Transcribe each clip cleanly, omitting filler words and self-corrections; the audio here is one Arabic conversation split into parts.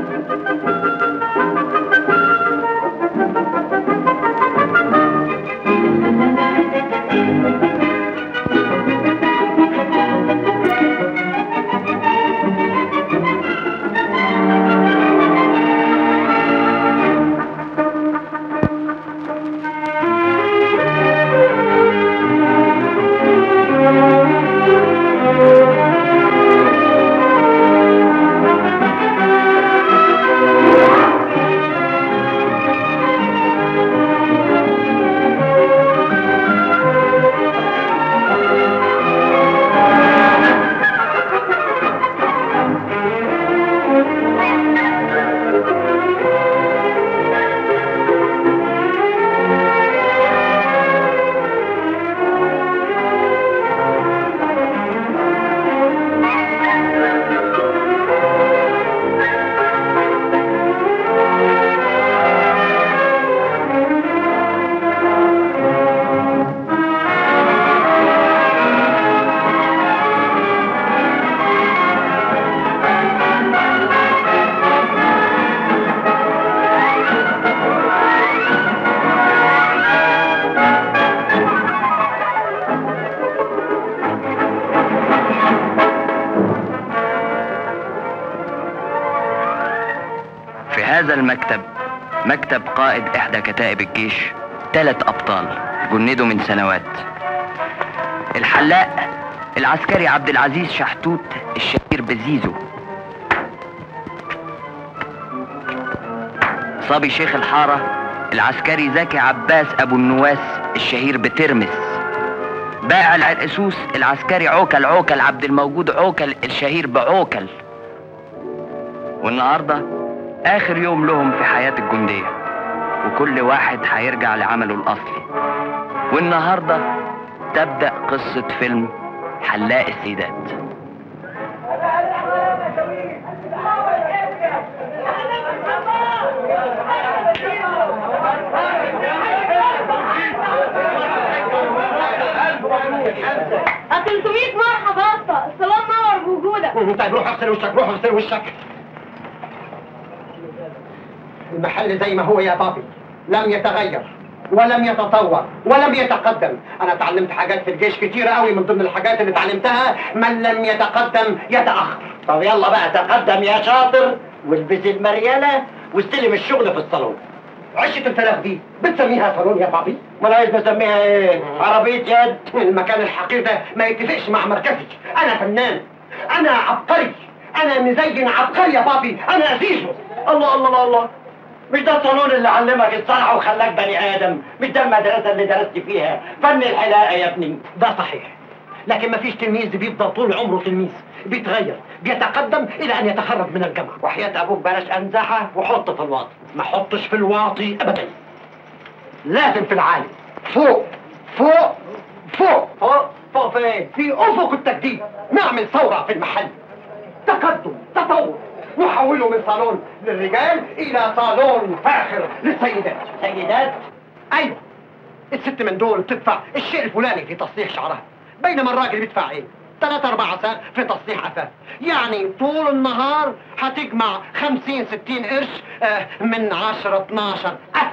هذا المكتب مكتب قائد إحدى كتائب الجيش 3 أبطال جندوا من سنوات. الحلاق العسكري عبد العزيز شحتوت الشهير بزيزو، صبي شيخ الحارة العسكري زكي عباس أبو النواس الشهير بترمس، بائع العرقسوس العسكري عوكل عبد الموجود عوكل الشهير بعوكل. والنهارده آخر يوم لهم في حياة الجندية، وكل واحد هيرجع لعمله الأصلي. والنهارده تبدأ قصة فيلم حلاق السيدات. أتلتمية مرحبا اسطى، الصلاة منور بوجودك. طيب روح اغسل وشك، روح اغسل وشك. المحل زي ما هو يا بابي، لم يتغير ولم يتطور ولم يتقدم. انا اتعلمت حاجات في الجيش كتيرة قوي، من ضمن الحاجات اللي اتعلمتها من لم يتقدم يتأخر. طب يلا بقى تقدم يا شاطر والبس المريالة واستلم الشغل في الصالون. عشة الفراغ دي بتسميها صالون يا بابي؟ ما انا عايز اسميها ايه؟ عربية يد. المكان الحقير ده ما يتفقش مع مركزي. انا فنان، انا عبقري، انا مزين عبقري يا بابي، انا زيزو. الله الله الله الله، مش ده الصالون اللي علمك الصنعة وخلاك بني آدم؟ مش ده المدرسة اللي درست فيها فن الحلاقة يا ابني؟ ده صحيح، لكن مفيش تلميذ بيفضل طول عمره تلميذ، بيتغير، بيتقدم إلى أن يتخرج من الجامعة. وحياة أبوك بلاش أنزحة وحط في الواطي. ما حطش في الواطي أبدا، لازم في العالي، فوق فوق فوق. فوق فوق فين؟ في أفق التجديد. نعمل ثورة في المحل، تقدم، تطور، نحوله من صالون للرجال إلى صالون فاخر للسيدات. سيدات؟ أيوة، الست من دول تدفع الشيء الفلاني في تصليح شعرها، بينما الراجل بيدفع ايه؟ 3-4 ساعات في تصليح قفاه. يعني طول النهار هتجمع 50-60 قرش من 10-12 قفا.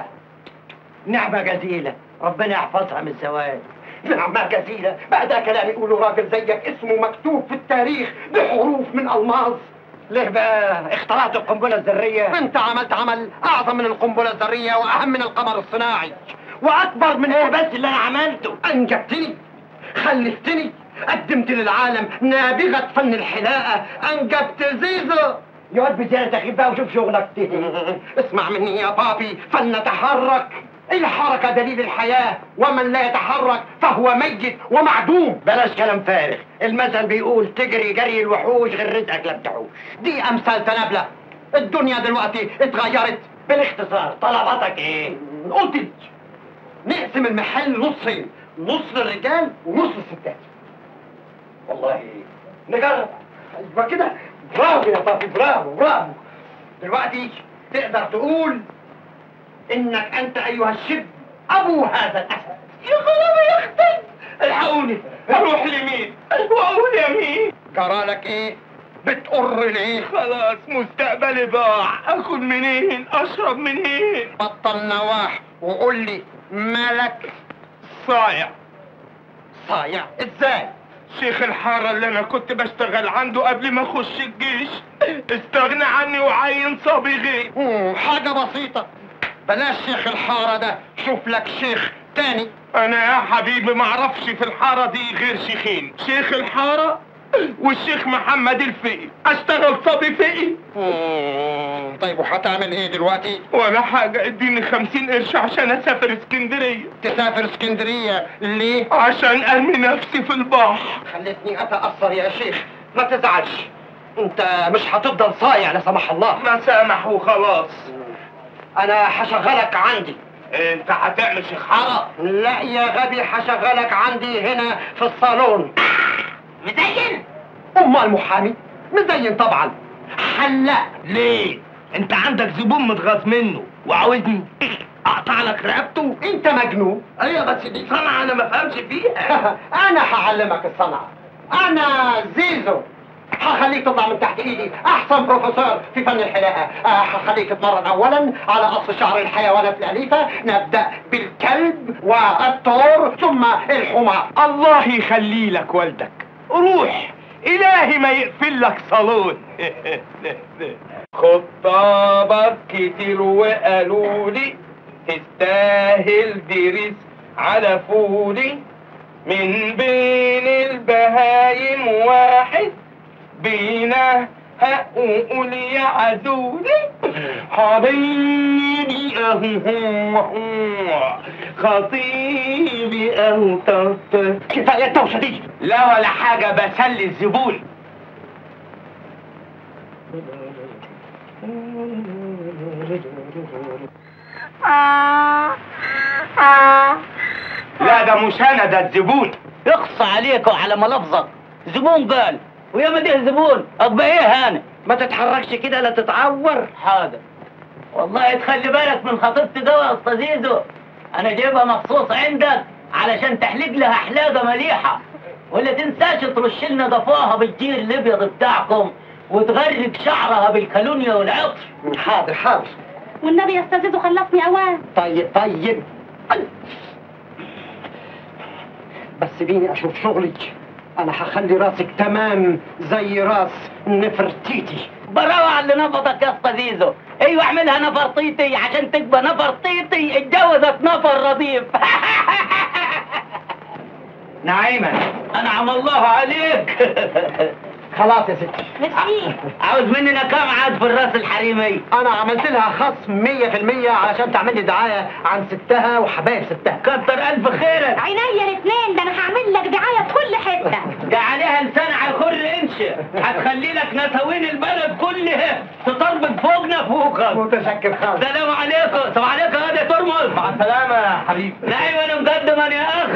نعمة جزيلة، ربنا يحفظها من الزواج. نعمة جزيلة بقى ده كلام يقوله راجل زيك اسمه مكتوب في التاريخ بحروف من ألماظ. ليه بقى اخترعت القنبلة الذرية؟ انت عملت عمل أعظم من القنبلة الذرية وأهم من القمر الصناعي وأكبر من ايه بس اللي أنا عملته؟ أنجبتني، خلفتني، قدمت للعالم نابغة فن الحلاقة، أنجبت زيزو. يقعد بزيادة تخيب بقى وشوف شغلك. اسمع مني يا بابي، فلنتحرك. الحركة دليل الحياة، ومن لا يتحرك فهو ميت ومعدوم. بلاش كلام فارغ، المثل بيقول تجري جري الوحوش غير رزقك لا بتحوش. دي أمثال تنابلة. الدنيا دلوقتي اتغيرت. بالاختصار طلباتك ايه؟ قلت لي نقسم المحل نصين، نص للرجال ونص للستات. والله نجرب. ايوه كده، برافو يا بابي، برافو برافو. دلوقتي تقدر تقول انك انت ايها الشب ابو هذا الاسد. يا خرابي يا اختي، الحقوني، اروح لمين واقول يمين؟ جرالك ايه؟ بتقر ليه؟ خلاص مستقبلي ضاع، اكل منين؟ اشرب منين؟ بطل نواح وقول لي مالك صايع. صايع ازاي؟ شيخ الحارة اللي انا كنت بشتغل عنده قبل ما اخش الجيش استغنى عني وعين صبي غير. حاجة بسيطة، بلاش شيخ الحارة ده، شوف لك شيخ تاني. انا يا حبيبي معرفش في الحارة دي غير شيخين، شيخ الحارة والشيخ محمد الفقي. اشتغل صبي فقي؟ طيب وهتعمل ايه دلوقتي؟ ولا حاجة، اديني 50 قرش عشان اسافر اسكندرية. تسافر اسكندرية ليه؟ عشان ارمي نفسي في البحر. خلتني اتأثر يا شيخ، ما تزعلش، انت مش هتفضل صايع لا سمح الله. ما سامح وخلاص. انا هشغلك عندي. انت هتعمل شيخ حارة؟ لا يا غبي، هشغلك عندي هنا في الصالون. مزين؟ امال محامي؟ مزين طبعا. حلاق. ليه؟ انت عندك زبون متغاظ منه وعاوزني اقطع لك رقبته؟ انت مجنون. ايوه بس دي صنعة انا ما فهمش فيها. انا هعلمك الصنعة، انا زيزو، هخليك تطلع من تحت ايدي احسن بروفيسور في فن الحلاقة. هخليك تتمرن اولا على قص شعر الحيوانات الاليفة، نبدأ بالكلب والثور ثم الحمار. الله يخلي لك والدك، روح الهي ما يقفل لك صالون. خطابك كتير وقالوا لي تستاهل دريس على فولي، من بين البهايم واحد بينا هقول يا عزولي حبيبي اهو خطيبي اهو. كفاية الدوشة دي. لا ولا حاجة، بسلي الزبون. لا ده مش انا، ده الزبون. اقصى عليك وعلى ملفظك، زبون قال ويا ما ده زبون ابقى ايه هاني؟ ما تتحركش كده لا تتعور. حاضر. والله تخلي بالك من خطيبتي ده يا استاذ زيزو، انا جايبها مخصوص عندك علشان تحلق لها حلاقه مليحه، ولا تنساش ترش لنا ضفاها بالجير الابيض بتاعكم وتغرق شعرها بالكالونيا والعطر. حاضر حاضر. والنبي يا استاذ زيزو خلصني اوان. طيب طيب، بس سيبيني اشوف شغلي. انا هخلي راسك تمام زي راس نفرتيتي. براوة على اللي نفضك يا اسطى زيزو. ايوه اعملها نفرطيتي عشان تبقى نفرطيتي اتجوزت نفر رضيف. نعيمة انعم الله عليك. خلاص يا ستي. ميرسي. عاوز مننا كام عاد في الراس الحريمي؟ انا عملت لها خصم 100% علشان تعمل لي دعايه عن ستها وحبايب ستها. كتر الف خيرك. عينيا الاثنين، ده انا هعمل لك دعايه في كل حته. ده عليها لسان هيخر انش، هتخلي لك نساوين البلد كلها تطربق فوقنا فوقك. متشكر خالص. سلام عليكم. سلام عليكم يا ترمز. مع السلامة يا حبيبي. دايما مقدما يا اخ.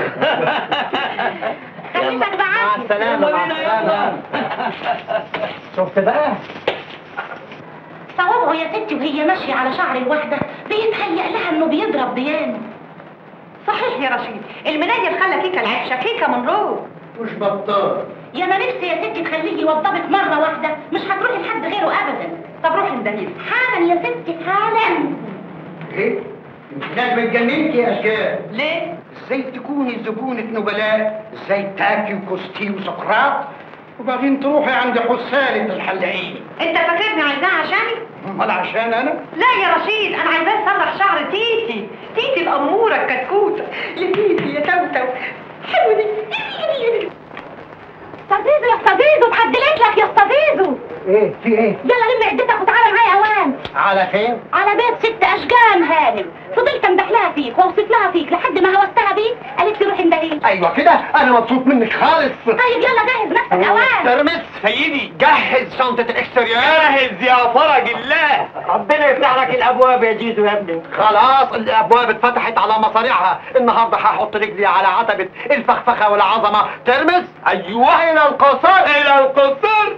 خليتك مع بعافيه. السلامه مع السلامه. شفت بقى؟ صوابعه يا ستي وهي ماشيه على شعر الواحده بيتهيأ لها انه بيضرب ديان. صحيح يا رشيد، المنيل خلى كيكه العيشه كيكه من روح. مش بطال. يا ما نفسي يا ستي تخليه يوضبك مره واحده، مش هتروحي لحد غيره ابدا. طب روحي اندهيلي حالا يا ستي حالا. ايه؟ انت بتجننتي يا اشجار. ليه؟ ازاي تكوني زبونة نبلاء زي تاكي وكوستي وسقراط وبعدين تروحي عند حسالة الحلاقين؟ انت فاكرني عايزاه عشاني؟ امال عشان انا؟ لا يا رشيد، انا عايزاه يسرح شعر تيتي، تيتي الاموره الكتكوته، يا تيتي يا توتو حلوه دي. استاذ زيزو يا استاذ زيزو، اتحدلت لك يا استاذ زيزو. ايه في ايه؟ يلا لم عدتك وتعالى معايا اوان. على فين؟ على بيت ست اشجان هانم. فضلت امدح لها فيك واوصف لها فيك لحد ما هوستها بيك، قالت لي روحي اندهيلي. ايوه كده، انا مبسوط منك خالص. طيب يلا جهز نفسك اوان. ترمس سيدي، جهز شنطة الاكستريور. جاهز يا فرج الله. ربنا يفتح لك الابواب يا جيزو يا ابني. خلاص الابواب اتفتحت على مصاريعها، النهارده هحط رجلي على عتبة الفخفخة والعظمة. ترمس. ايوه الى القصر، الى القصر.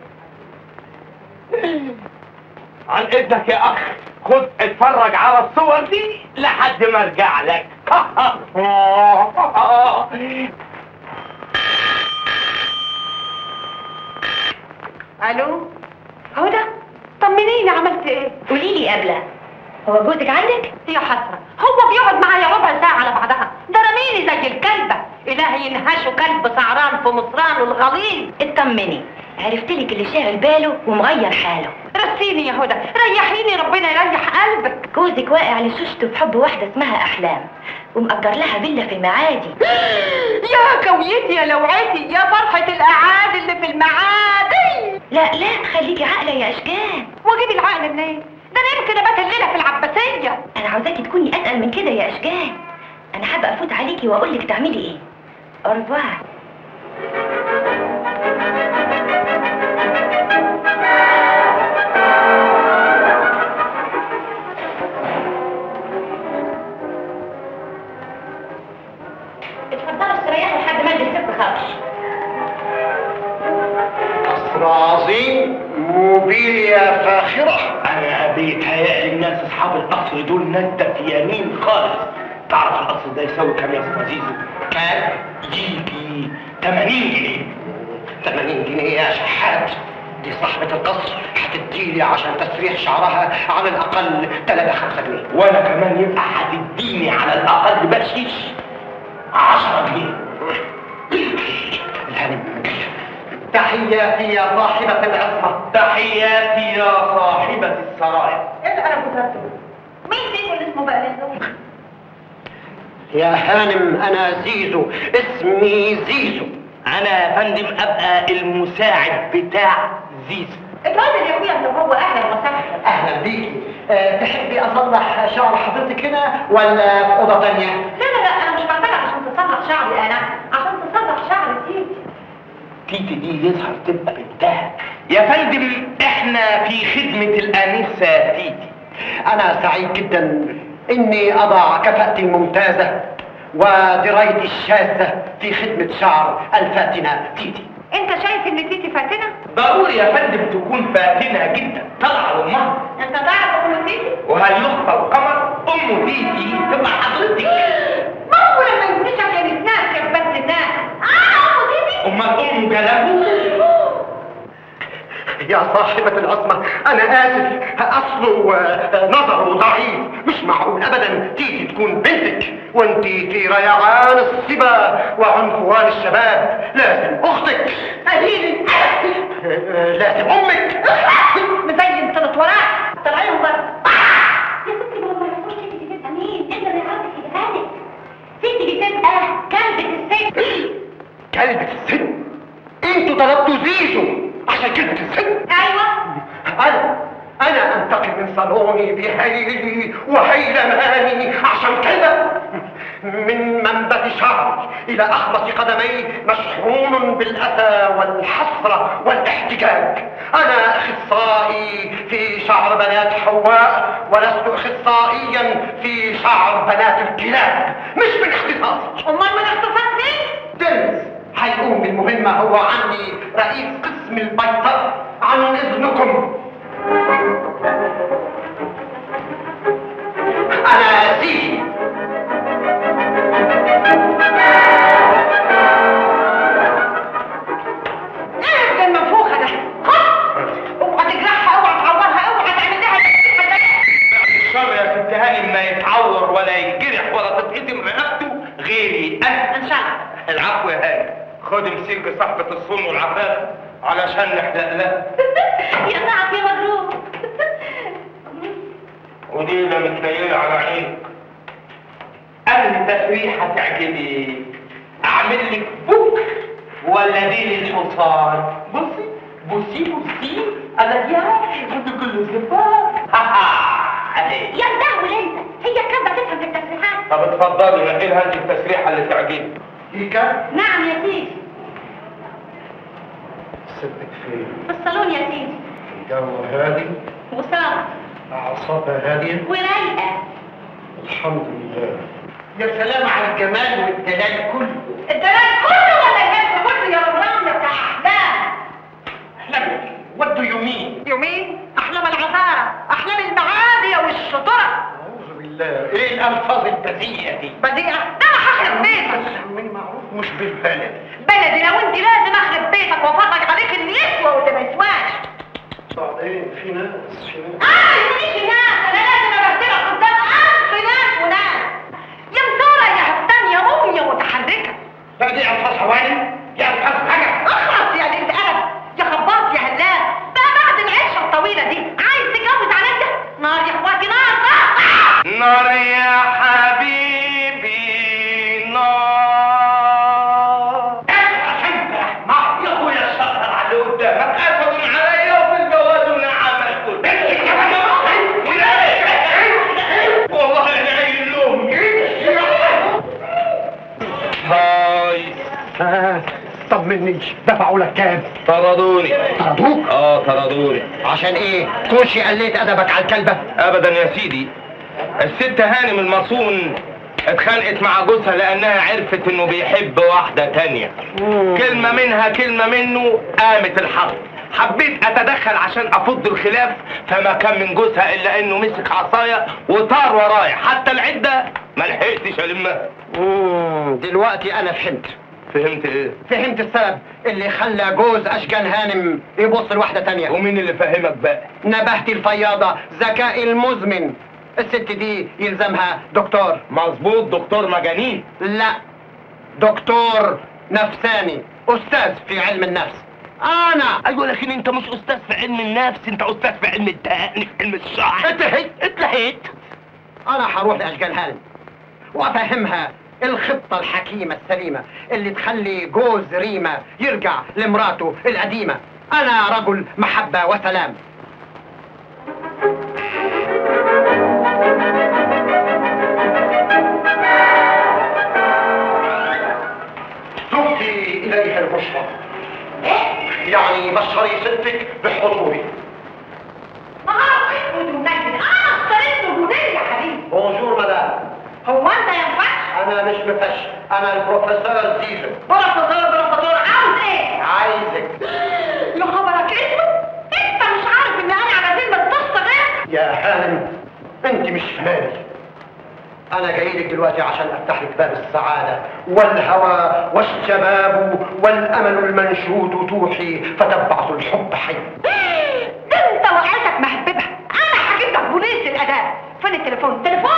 عن اذنك يا اخ، خد اتفرج على الصور دي لحد ما ارجع لك. الو هدى، طمنيني عملت ايه؟ قولي لي قبله، هو جوزك عندك؟ يا حسره، هو بيقعد معايا ربع ساعه على بعضها، ده رميني زي الكلبه. الهي ينهشه كلب سعران في مصرانه الغليظ. اطمني، عرفت لك اللي شاغل باله ومغير حاله. رسيني يا هدى، ريحيني ربنا يريح قلبك. جوزك واقع لشوشته في حب واحده اسمها احلام، ومأجر لها فيلا في المعادي. يا كويتي يا لوعتي يا فرحه الاعادي اللي في المعادي. لا خليكي عاقله يا اشجان. واجيب العقل منين؟ ده انا يمكن ابات الليله في العباسيه. انا عاوزاكي تكوني اتقل من كده يا اشجان. انا حابه افوت عليكي واقول لك تعملي ايه. أربعة. اتفضلوا استريحوا لحد ما الست خرج. قصر عظيم، موبيليا فاخرة. انا بيتهيألي الناس اصحاب القصر دول ناس دفيانين خالص. تعرف القصر ده يساوي كام يا استاذ زيزو؟ كام؟ يجي 80 جنيه. 80 جنيه يا شحات؟ دي صاحبة القصر هتديلي عشان تسريح شعرها على الأقل 3-5 جنيه. وانا كمان يبقى هتديني على الاقل بقشيش 10 جنيه. الهانم جاية. تحياتي يا صاحبة العصمة. تحياتي يا صاحبة السرايا. ايه اللي انا كنت مين فيكم اللي اسمه بقى لزوم؟ يا هانم أنا زيزو، اسمي زيزو. انا يا فندم ابقى المساعد بتاع زيزو. اتفضل يا اخويا انت وهو، اهلا وسهلا. أهلا بيكي. تحبي أصلح شعر حضرتك هنا ولا في أوضة تانية؟ لا انا مش محتاجه عشان تصلح شعري، انا عشان تصلح شعر تيتي. تيتي دي يظهر تبقى بنتها. يا فندم احنا في خدمة الانسة تيتي. أنا سعيد جدا إني أضع كفاءتي الممتازة ودرايتي الشاذة في خدمة شعر الفاتنة تيتي. انت شايف ان تيتي فاتنه؟ ضروري يا فندم تكون فاتنة جدا، طلع لامها. انت تعرف ام تيتي؟ وهل يخفى القمر؟ ام تيتي تبقى حضرتك. ما هو لما يكتشف ان الناس كبت الناس. ام تيتي؟ امال ام جلبه؟ يا صاحبة العصمة أنا آسف، أصله نظره ضعيف، مش معقول أبدا تيجي تكون بنتك وأنت في ريعان الصبا وعنفوان الشباب. لازم أختك. قليلي لازم أمك. مزين طلت وراه، طلعيهم بره. يا ستي ما يعرفوش تيتي بتبقى مين، انت اللي عارفه تجيبها لك. تيتي بتبقى كلبة الست. كلبة السن؟ انتوا طلبتوا زيزو عشان كلبة السن؟ ايوه. أنا أنتقل من صالوني بهيلي وهيلماني عشان كده من منبت شعري إلى أخمص قدمي مشحون بالأسى والحسرة والاحتجاج. أنا أخصائي في شعر بنات حواء ولست أخصائيا في شعر بنات الكلاب، مش من اختصاصي. امال من اختصاص ايه؟ دنس هيقوم بالمهمة، هو عندي رئيس قسم البيطرة. عن إذنكم. أنا زيزو. ايه المنفوخه ده؟ اوعى تجرحها، اوعى تعورها، اوعى تعمل لها الشر يا ست هانم ما يتعور ولا يتجرح ولا تتقطم رقبته غيري انا. ان شاء الله. العفو يا هانم. خد مسيج صاحبة الصون والعفاف علشان نحلق لها. يا نعم يا مبروك. ودي اللي متنيلة على عينك. أنهي تسريحة تعجبك؟ أعمل لك بوك ولا دي للحصان؟ بصي بصي بصي أنا دي بدي كل الزفاف. يا مدهول انت، هي كلبة تفهم في التسريحات. طب اتفضلي نقي لها انت التسريحة اللي تعجبك. كيكا؟ نعم يا سيدي. سبت فين؟ في الصالون يا سيدي. الجو هادي، وصار أعصابها هادية، ورايقة. الحمد لله. يا سلام على الجمال والدلال كله. الدلال كله ولا الهند كله يا رمرام يا بتاع احلام؟ أحلام what do you mean؟ يومين احلام العذارى، احلام المعادي والشطرة. أعوذ بالله بالله، ايه الالفاظ البذيئه دي؟ بديعة؟ ده انا هخرب بيتك. من معروف مش بالبلد. بلدي لو انت لازم اخرب بيتك وافرج عليك اللي يسوى واللي ما يسواش. بعدين في ناس ماليش ناس، انا لازم ابهدلك قدام الف ناس وناس. يا مزورة يا هفتان يا موميا متحركة. لا دي الفاظ حوالي، دي الفاظ حاجه. اخلص يا بنت قلب، يا خباط يا هلاس. بقى بعد العيشة الطويلة دي عايز تتجوز على انت؟ نار يا اخواتي نار. نار يا حبيبي نار. عشان احمق يا اخويا الشطر على اللي قدامك قفلوا عليا وفي الجواز وانا عملت والله انا قايل لهم هاي. طمني، دفعوا لك كام؟ طردوني. طردوك؟ طردوني. عشان ايه؟ تكونش قليت ادبك على الكلبه؟ ابدا يا سيدي، الست هانم المصون اتخانقت مع جوزها لانها عرفت انه بيحب واحده تانية. كلمه منها كلمه منه قامت الحرب. حبيت اتدخل عشان افض الخلاف، فما كان من جوزها الا انه مسك عصايه وطار ورايا، حتى العده ما لحقتش المها. دلوقتي انا فهمت. فهمت ايه؟ فهمت السبب اللي خلى جوز اشجان هانم يبص لواحده تانية. ومين اللي فهمك بقى؟ نبهتي الفياضه، ذكائي المزمن. الست دي يلزمها دكتور. مظبوط، دكتور مجانين. لا، دكتور نفساني، استاذ في علم النفس. انا ايوه، لكن انت مش استاذ في علم النفس، انت استاذ في علم الدهان، في علم الشعر. اتلهيت. انا هروح لاشجان هانم وافهمها الخطة الحكيمة السليمة اللي تخلي جوز ريمة يرجع لمراته القديمة. أنا رجل محبة وسلام. تبدي إليها البشرى. يعني بشري ستك بحضوري. يا حبيبي. بونجور مدام. هو انت ينفعش؟ أنا مش مفش، أنا البروفيسور زيزو. بروفيسور عاوز ايه؟ عايزك. يا خبرك اسود، انت مش عارف ان انا على ذمة بتص غير؟ يا هانم، انت مش فاهماني. انا جاي لك دلوقتي عشان افتح لك باب السعاده والهوى والشباب والامل المنشود توحي فتبعث الحب حي. ده انت وقعتك مهببها. انا هجيب لك بوليس الاداب. فين التليفون؟ تليفون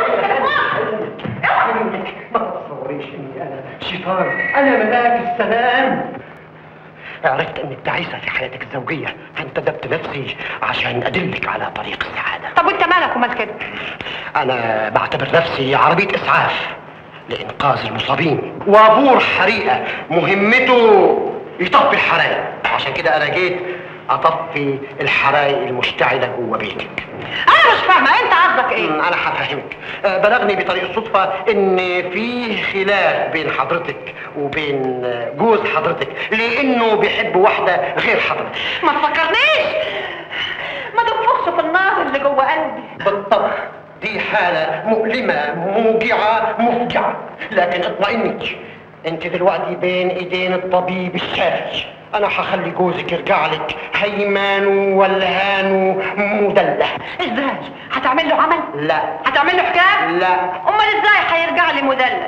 ما تتصوريش اني انا شيطان، انا ملاك السلام. عرفت انك تعيسه في حياتك الزوجيه، فانتدبت نفسي عشان ادلك على طريق السعاده. طب وانت مالك ومال كده؟ انا بعتبر نفسي عربيه اسعاف لانقاذ المصابين، وابور حريقه مهمته يطفي الحرايق. عشان كده انا جيت اطفي الحرايق المشتعله جوه بيتك. انا مش فاهمه انت قصدك ايه؟ انا هفهمك. بلغني بطريق الصدفه ان في خلاف بين حضرتك وبين جوز حضرتك لانه بيحب واحده غير حضرتك. ما تفكرنيش، ما تنفخش في النار اللي جوه قلبي. بالطبع دي حاله مؤلمه موجعه مفجعه، لكن اطمئني، انت دلوقتي بين ايدين الطبيب الشافي. انا هخلي جوزك يرجع لك هيمان والهان مدلع. ازاي؟ هتعمل له عمل؟ لا. هتعمل له حكايه؟ لا. امال ازاي هيرجع لي مدلل؟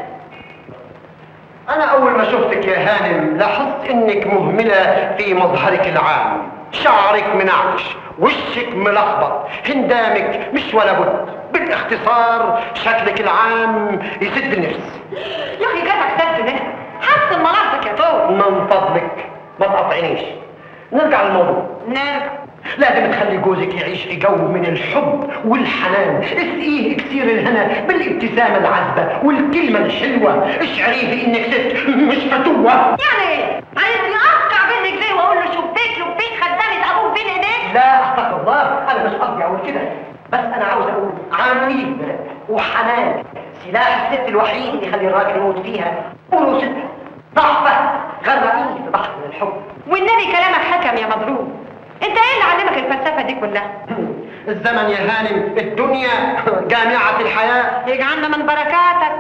انا اول ما شفتك يا هانم لاحظت انك مهمله في مظهرك العام. شعرك منعش، وشك ملخبط، هندامك مش ولا بد. بالاختصار شكلك العام يسد النفس. يا اخي جاتك سد نفس، حسن مناظرك يا طول. من فضلك ما تقطعنيش، نرجع للموضوع. نرجع. لازم تخلي جوزك يعيش في جو من الحب والحنان. اسقيه اكسير الهنا بالابتسامه العذبه والكلمه الحلوه. اشعريه بانك ست مش فتوه. يعني ايه؟ عايزني اقطع بين رجليه واقول له شبيك خدامه ابوك بين ايديك؟ لا استغفر الله، انا مش قصدي اقول كده، بس انا عاوز اقول عميل وحنان. سلاح الست الوحيد اللي يخلي الراجل يموت فيها. قولوا ست ضعفه غرقيه في بحر من الحب. والنبي كلامك حكم يا مضروب. انت ايه اللي علمك الفلسفه دي كلها؟ الزمن يا هانم، الدنيا جامعة الحياة. يجعلنا من بركاتك.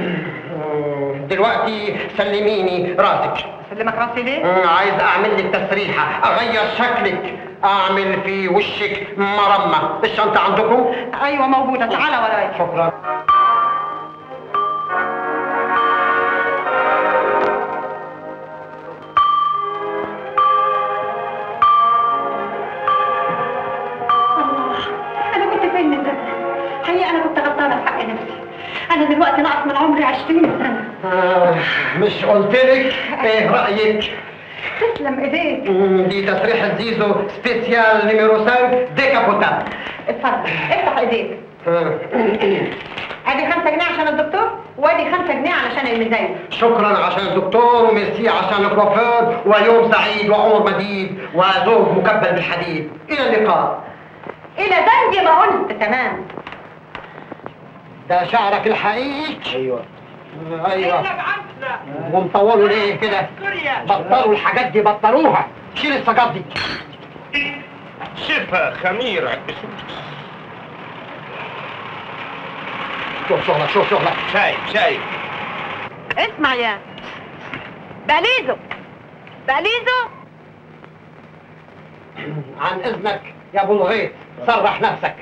دلوقتي سلميني راسك. سلمك راسي ليه؟ عايز اعمل لك تسريحة، اغير شكلك، اعمل في وشك مرمى. الشنطه عندكم؟ ايوه موجوده، تعالى ورايا. شكرا. انا كنت فين من زمان؟ حقيقه انا كنت غلطانه في حق نفسي. انا دلوقتي ناقص من عمري 20 سنه. مش قلت لك ايه رايك؟ تسلم ايديك. دي تسريحه زيزو سبيسيال نيميرو 5 ديكابوتاب. اتفضل افتح ايديك. ادي 5 جنيه عشان الدكتور، وادي 5 جنيه علشان الميزانيه. شكرا عشان الدكتور، وميرسي عشان الكوافير، ويوم سعيد وعمر مديد وزوج مكبل بالحديد. الى اللقاء. الى زي ما قلت. تمام. ده شعرك الحقيقي؟ ايوه ومطوله ليه كده؟ بطلوا الحاجات دي، بطلوها. شيل السجاد دي. شفا خميرة. شوف شغلك شوف شغلك. شايف اسمع يا بقليزو عن اذنك يا ابو الغيط، صرح نفسك.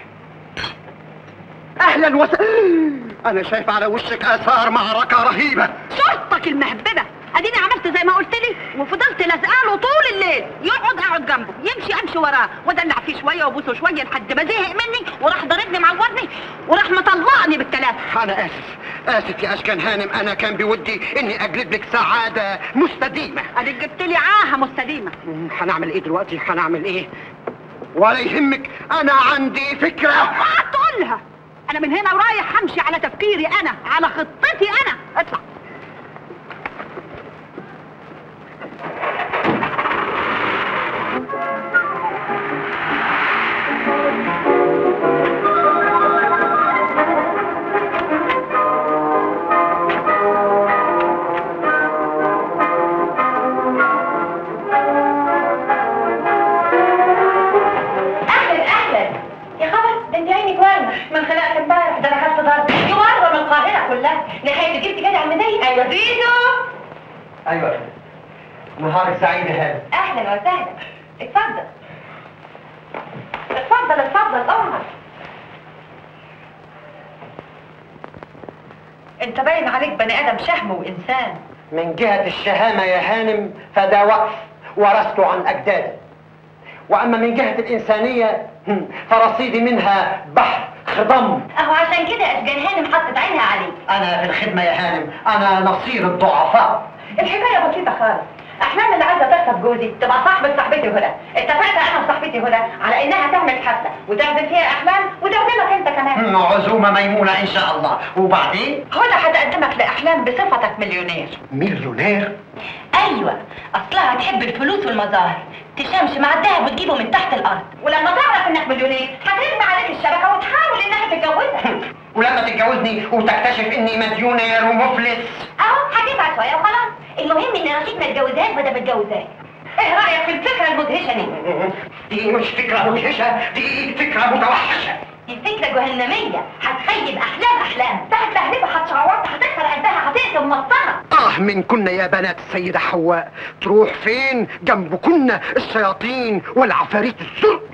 اهلا وسهلا. انا شايف على وشك اثار معركه رهيبه. شرطك المهببه. اديني عملت زي ما قلت لي، وفضلت لازقاله طول الليل. يقعد اقعد جنبه، يمشي امشي وراه، وادلع فيه شويه وابوسه شويه لحد ما زهق مني وراح ضربني معورني وراح مطلقني بالثلاثه. انا اسف يا اشكن هانم، انا كان بودي اني اجلب لك سعاده مستديمه. اديك جبت لي عاهه مستديمه. هنعمل ايه دلوقتي؟ هنعمل ايه؟ ولا يهمك، انا عندي فكره. اوعى تقولها. انا من هنا ورايح همشي على تفكيري انا، على خطتي انا. اطلع. من خلقت امبارح ده انا خدت ضرب. دي مره من القاهره كلها. نهايه جبت كده على المدينه. ايوه زيزو. ايوه نهارك سعيد يا هانم. اهلا وسهلا. اتفضل اتفضل اتفضل. اقعد. انت باين عليك بني ادم شهم وانسان. من جهه الشهامه يا هانم فده وقف ورثته عن اجدادي، واما من جهه الانسانيه فرصيدي منها بحر خضم. اهو عشان كده اشجان هانم حطت عينها عليك. انا في الخدمه يا هانم، انا نصير الضعفاء. الحكايه بسيطه خالص. احلام اللي عايزه تركب جوزي تبقى صاحبه صاحبتي هدى. اتفقت انا وصاحبتي هدى على انها تعمل حفله وتعزم فيها احلام وتعزمك انت كمان. عزومه ميمونه ان شاء الله. وبعدين هدى هتقدمك لاحلام بصفتك مليونير. مليونير؟ ايوه، اصلها تحب الفلوس والمظاهر، تشمش مع الدهب وتجيبه من تحت الارض، ولما تعرف انك مليونير هترمي عليك الشبكه وتحاول انها تتجوزك. ولما تتجوزني وتكتشف اني مديونير ومفلس اهو هتبعد شويه وخلاص. المهم ان رشيد ما اتجوزهاش وده متجوزاك. ايه رايك في الفكره المدهشه دي؟ دي مش فكره مدهشه، دي فكره متوحشه. دي فكره جهنميه هتخيب احلام. ده هتلهلبها، هتشعوطها، هتكسر قلبها، هتقسم نصها. من كنا يا بنات السيده حواء، تروح فين جنب كنا الشياطين والعفاريت الزرق.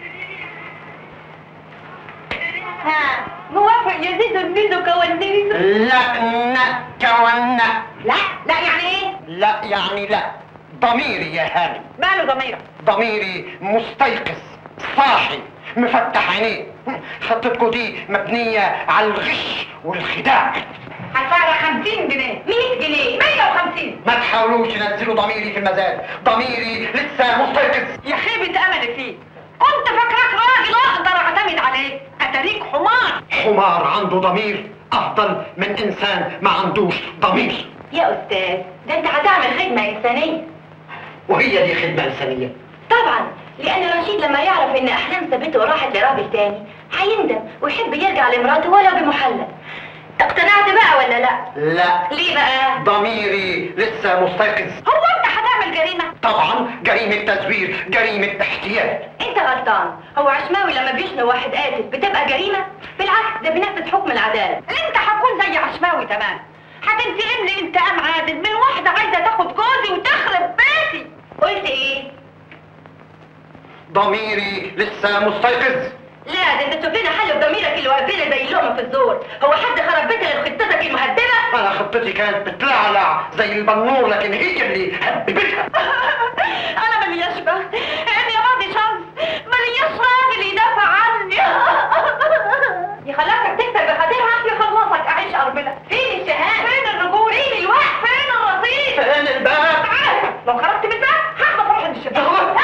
ها موافق يا زيزو البيزو كونديزو؟ لا كونا. لا يعني ايه؟ لا يعني لا. ضميري يا هانم. ماله ضميرك؟ ضميري مستيقظ صاحي مفتح عينيه. خطتكم دي مبنيه على الغش والخداع. هدفع لك 50 جنيه 100 جنيه 150. ما تحاولوش تنزلوا ضميري في المزاد، ضميري لسه مستيقظ. يا خيبة املي فيك، كنت فاكرك راجل اقدر اعتمد عليك، اتاريك حمار. حمار عنده ضمير افضل من انسان ما عندوش ضمير. يا استاذ ده انت هتعمل خدمة انسانية. وهي دي خدمة انسانية؟ طبعا، لان رشيد لما يعرف ان احلام سابته وراحت لراجل تاني هيندم ويحب يرجع لمراته ولو بمحلل. اقتنعت بقى ولا لا؟ لا. ليه بقى؟ ضميري لسه مستيقظ. هو انت هتعمل جريمة؟ طبعا جريمة تزوير، جريمة احتيال. انت غلطان. هو عشماوي لما بيشنو واحد قاتل بتبقى جريمة؟ بالعكس ده بينفذ حكم العدالة. انت هتكون زي عشماوي تمام، هتنتقم لي انتقام عادل من واحدة عايزة تاخد جوزي وتخرب بيتي. قلت ايه؟ ضميري لسه مستيقظ. لا ده انت تشوف لنا حل بضميرك اللي واقفين زي اللقمه في الزور. هو حد خرب بيتك غير خطتك المهدمه؟ انا خطتي كانت بتلعلع زي البنور، لكن هي اللي هببتها. انا ملياش بقى انا يا بعض شمس ملياش راجل يدافع عني. يخلصك تكسر بخاطرها يخلصك اعيش اربنا. فين الشهاده؟ فين الرجول؟ فين الوقت؟ فين الرصيد؟ فين الباب؟ لو خرجت من الباب هاخد روح من الشباك.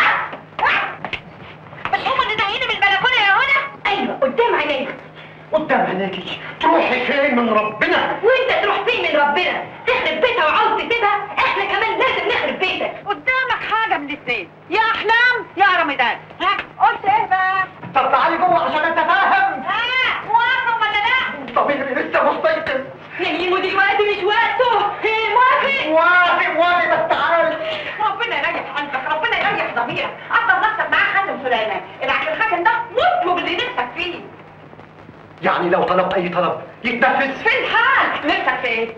مش هم اللي داهيني من البلكونه يا هنا؟ ايوه قدام عينيك. قدام عينيكي. تروحي فين من ربنا؟ وانت تروح فين من ربنا؟ تخرب بيتها وعاوز تسيبها؟ احنا كمان لازم نخرب بيتك. قدامك حاجه من الاثنين، يا احلام يا رمضان. ها قلت ايه بقى؟ طب تعالي جوه عشان اتفاهم. ها موافق ولا لا؟ ضميري لسه مستيقظ. نجيبه دلوقتي مش وقته. موافق؟ موافق بس تعالي. ربنا يريح قلبك، ربنا يريح ضميرك. قدر نفسك معاه خاتم سليمان، العقل الحاكم ده مطلب اللي نفسك فيه. يعني لو طلبت اي طلب يتنفذ؟ في الحال نفسك في ايه؟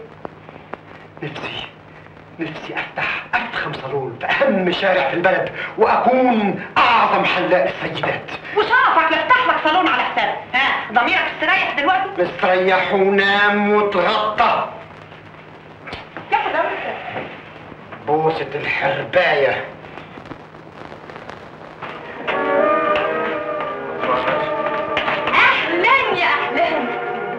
نفسي افتح افخم صالون في اهم شارع في البلد واكون اعظم حلاق السيدات. وشرفك نفتح لك صالون على حسابك. ها ضميرك استريح دلوقتي؟ مستريح ونام وتغطى. يا حضرتك بوسة الحرباية. اهلا يا اهلا.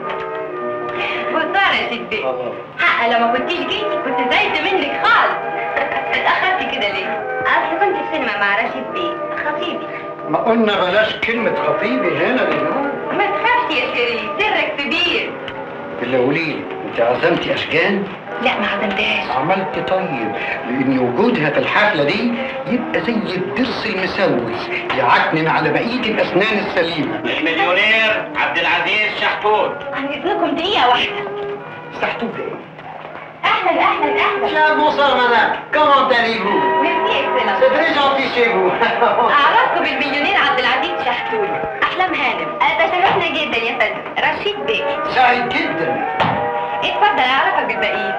بصار يا سيد بيه، حق لما كنتيش جيتي كنت زايده منك خالص. اتاخرتي كده ليه؟ اصل كنت في سينما مع رشيد بيه خطيبي. ما قلنا بلاش كلمة خطيبي هنا لله. ما تخافش يا شيرين، سرك كبير. اللي قوليلي انت عزمتي اشجان؟ لا ما عزمتهاش. عملت طيب، لان وجودها في الحفلة دي يبقى زي الضرس المسوي يعكنن على بقية الاسنان السليمة. المليونير عبد العزيز شحتوت. عن اذنكم دقيقه واحده. شحتوت ايه؟ اهلا اهلا اهلا. Cher bonsoir madame, comment allez-vous? ميرسي اكسلنس. C'est très gentil chez vous. اعرفكم بالمليونير عبد العزيز شحتوت. احلام هانم. تشرفنا جدا يا فندم. رشيد بيه. سعيد جدا. اتفضل اعرفك بالباقيين.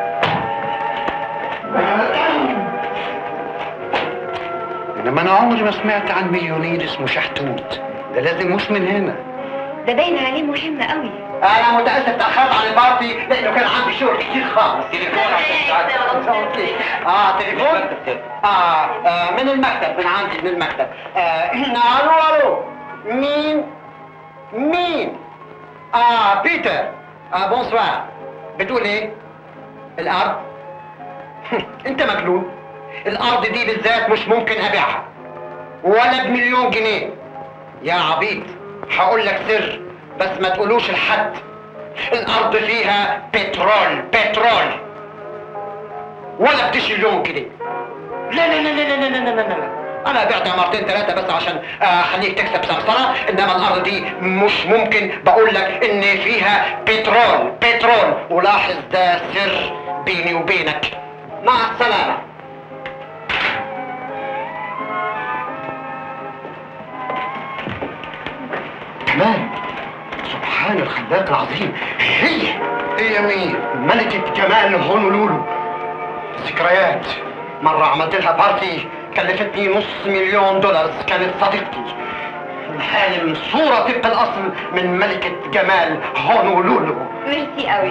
انما انا عمري ما سمعت عن مليونير اسمه شحتوت، ده لازم مش من هنا. ده باين عليه مهم قوي. انا متاسف تاخرت عن البارتي لانه كان عندي شغل كتير خالص. تليفون عشان تليفون؟ من المكتب، من عندي من المكتب. الو مين؟ بيتر. بونسوار. بتقول ايه؟ الارض؟ انت مجنون. الارض دي بالذات مش ممكن ابيعها ولا ب1,000,000 جنيه. يا عبيط هقول لك سر بس ما تقولوش لحد. الارض فيها بترول ولا ب2,000,000 جنيه. لا انا بعتها مرتين ثلاثه بس عشان اخليك تكسب سمسره، انما الارض دي مش ممكن. بقول لك ان فيها بترول ولاحظ ده سر بيني وبينك. مع السلامه. كمان سبحان الخلاق العظيم، هي مين؟ ملكة جمال هونولولو. ذكريات مرة عملت لها بارتي كلفتني $500,000. كانت صديقتي. الحالم صورة طبق الأصل من ملكة جمال هونولولو. ميرسي قوي.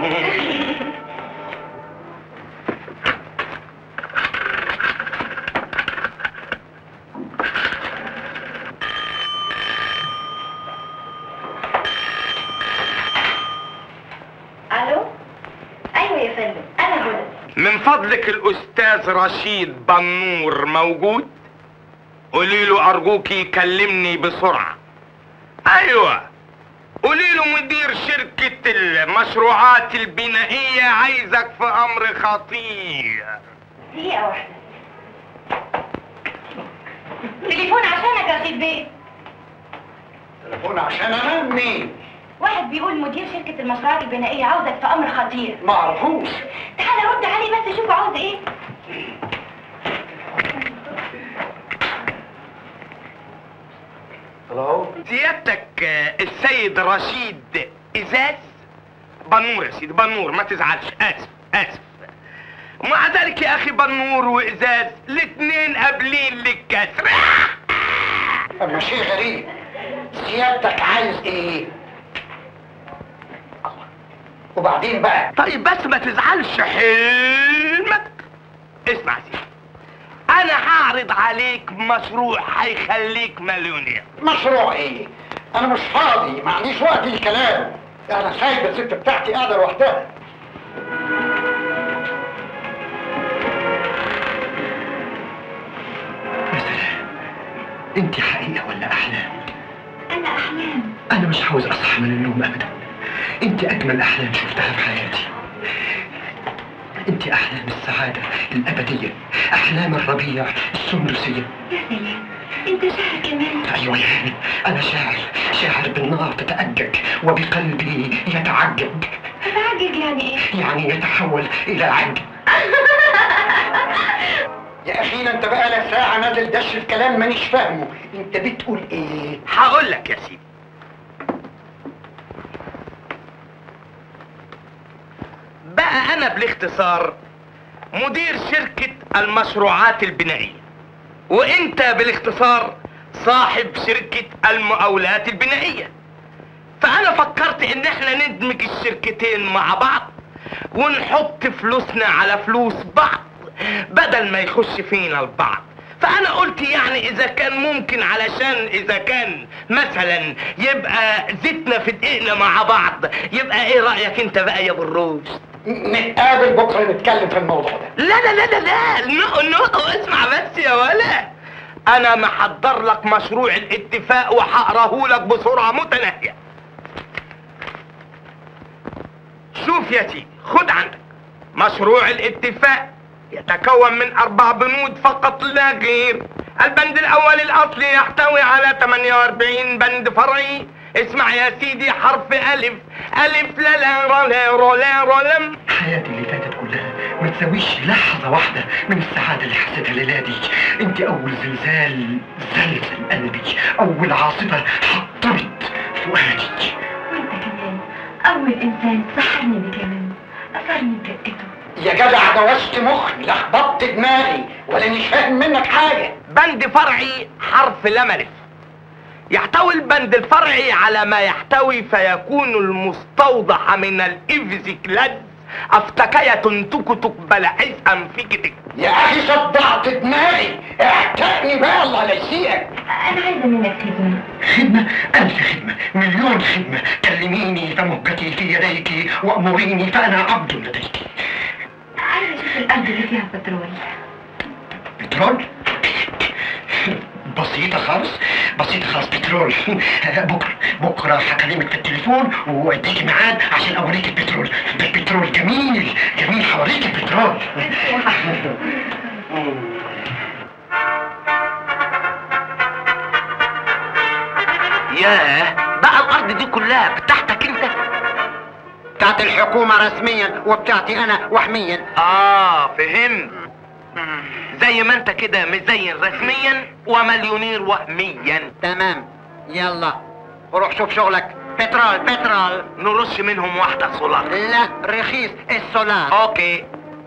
الو ايوه يا فندم انا هدى. من فضلك الأستاذ رشيد بنور موجود؟ قولي له أرجوكي يكلمني بسرعة. أيوة قولي له مدير شركة المشروعات البنائية عايزك في أمر خطير. دقيقة واحدة. تليفون عشانك يا رشيد بيه. تليفون عشان أنا؟ مين؟ واحد بيقول مدير شركة المشروعات البنائية عاوزك في أمر خطير. ما أعرفوش. تعال رد عليه بس شوف عاوز إيه. الو. سيادتك السيد رشيد إزاز؟ بنور يا سيدي بنور، ما تزعلش. آسف. ومع ذلك يا أخي بنور وإزاز الاتنين قابلين للكسر. اما شيء غريب، سيادتك عايز ايه؟ وبعدين بقى؟ طيب بس ما تزعلش حلمك. اسمع يا سيدي، انا هعرض عليك مشروع هيخليك مليونير. مشروع ايه؟ انا مش فاضي، ما عنديش وقت للكلام. انا سايب الست بتاعتي قاعده لوحدها. انت حقيقة ولا احلام؟ انا احلام. انا مش عاوز اصحى من النوم ابدا. انت اجمل احلام شفتها في حياتي. انت احلام السعادة الابدية، احلام الربيع السندسية. يا سلام، انت شاعر كمان؟ ايوه يا هاني، انا شاعر بالنار تتأجج وبقلبي يتعجب. تتعجب يعني ايه؟ يعني يتحول الى عجب. يا اخينا انت بقى لك ساعة نازل دش في كلام مانيش فاهمه، انت بتقول ايه؟ هقول لك يا سيدي. بقى انا بالاختصار مدير شركة المشروعات البنائية، وانت بالاختصار صاحب شركة المقاولات البنائية. فانا فكرت ان احنا ندمج الشركتين مع بعض ونحط فلوسنا على فلوس بعض بدل ما يخش فينا البعض. فانا قلت يعني اذا كان ممكن، علشان اذا كان مثلا يبقى زيتنا في دقيقنا مع بعض، يبقى ايه رأيك انت بقى يا بالروش؟ نتقابل بكره نتكلم في الموضوع ده. لا لا لا لا لا، نو اسمع بس يا ولا، انا محضر لك مشروع الاتفاق وهقراه لك بسرعة متناهية. شوف يا سيدي، خد عندك مشروع الاتفاق يتكون من 4 بنود فقط لا غير. البند الاول الاصلي يحتوي على 48 بند فرعي. اسمع يا سيدي، حرف الف، الف لا لا رولا رولا رولم. حياتي اللي فاتت كلها ما تساويش لحظة واحدة من السعادة اللي حسيتها الليلة دي. انت اول زلزال زلزل قلبي، اول عاصفة حطمت فؤادي. وانت كمان اول انسان سحرني بكلامه، اثرني بدقته. يا جدع دوشت مخي، لخبطت دماغي، ولا مش فاهم منك حاجة. بند فرعي حرف لملف، يحتوي البند الفرعي على ما يحتوي، فيكون المستوضح من الإفزكلاد أفتكية تكتك بلعيس أنفكتك. يا أخي صدعت دماغي، اعتقني بقى الله لا يسيئك. انا عايزه منك خدمه. خدمة؟ ألف خدمة، مليون خدمة. كلميني فمهجتي في يديك، وأمريني فأنا عبد لديك. عايزه اشوف الارض اللي فيها بترول. بترول؟ بسيطة خالص، بسيطة خالص. بترول بكرة هكلمك في التليفون واديك ميعاد عشان اوريك البترول. ده البترول جميل جميل، هوريك البترول. ياه، بقى الأرض دي كلها بتاعتك أنت؟ بتاعت الحكومة رسميا وبتاعتي أنا وحميا. فهمت. زي ما انت كده مزين رسميا ومليونير وهميا. تمام، يلا روح شوف شغلك. بترول نرش منهم واحدة سولار. لا، رخيص السولار. اوكي.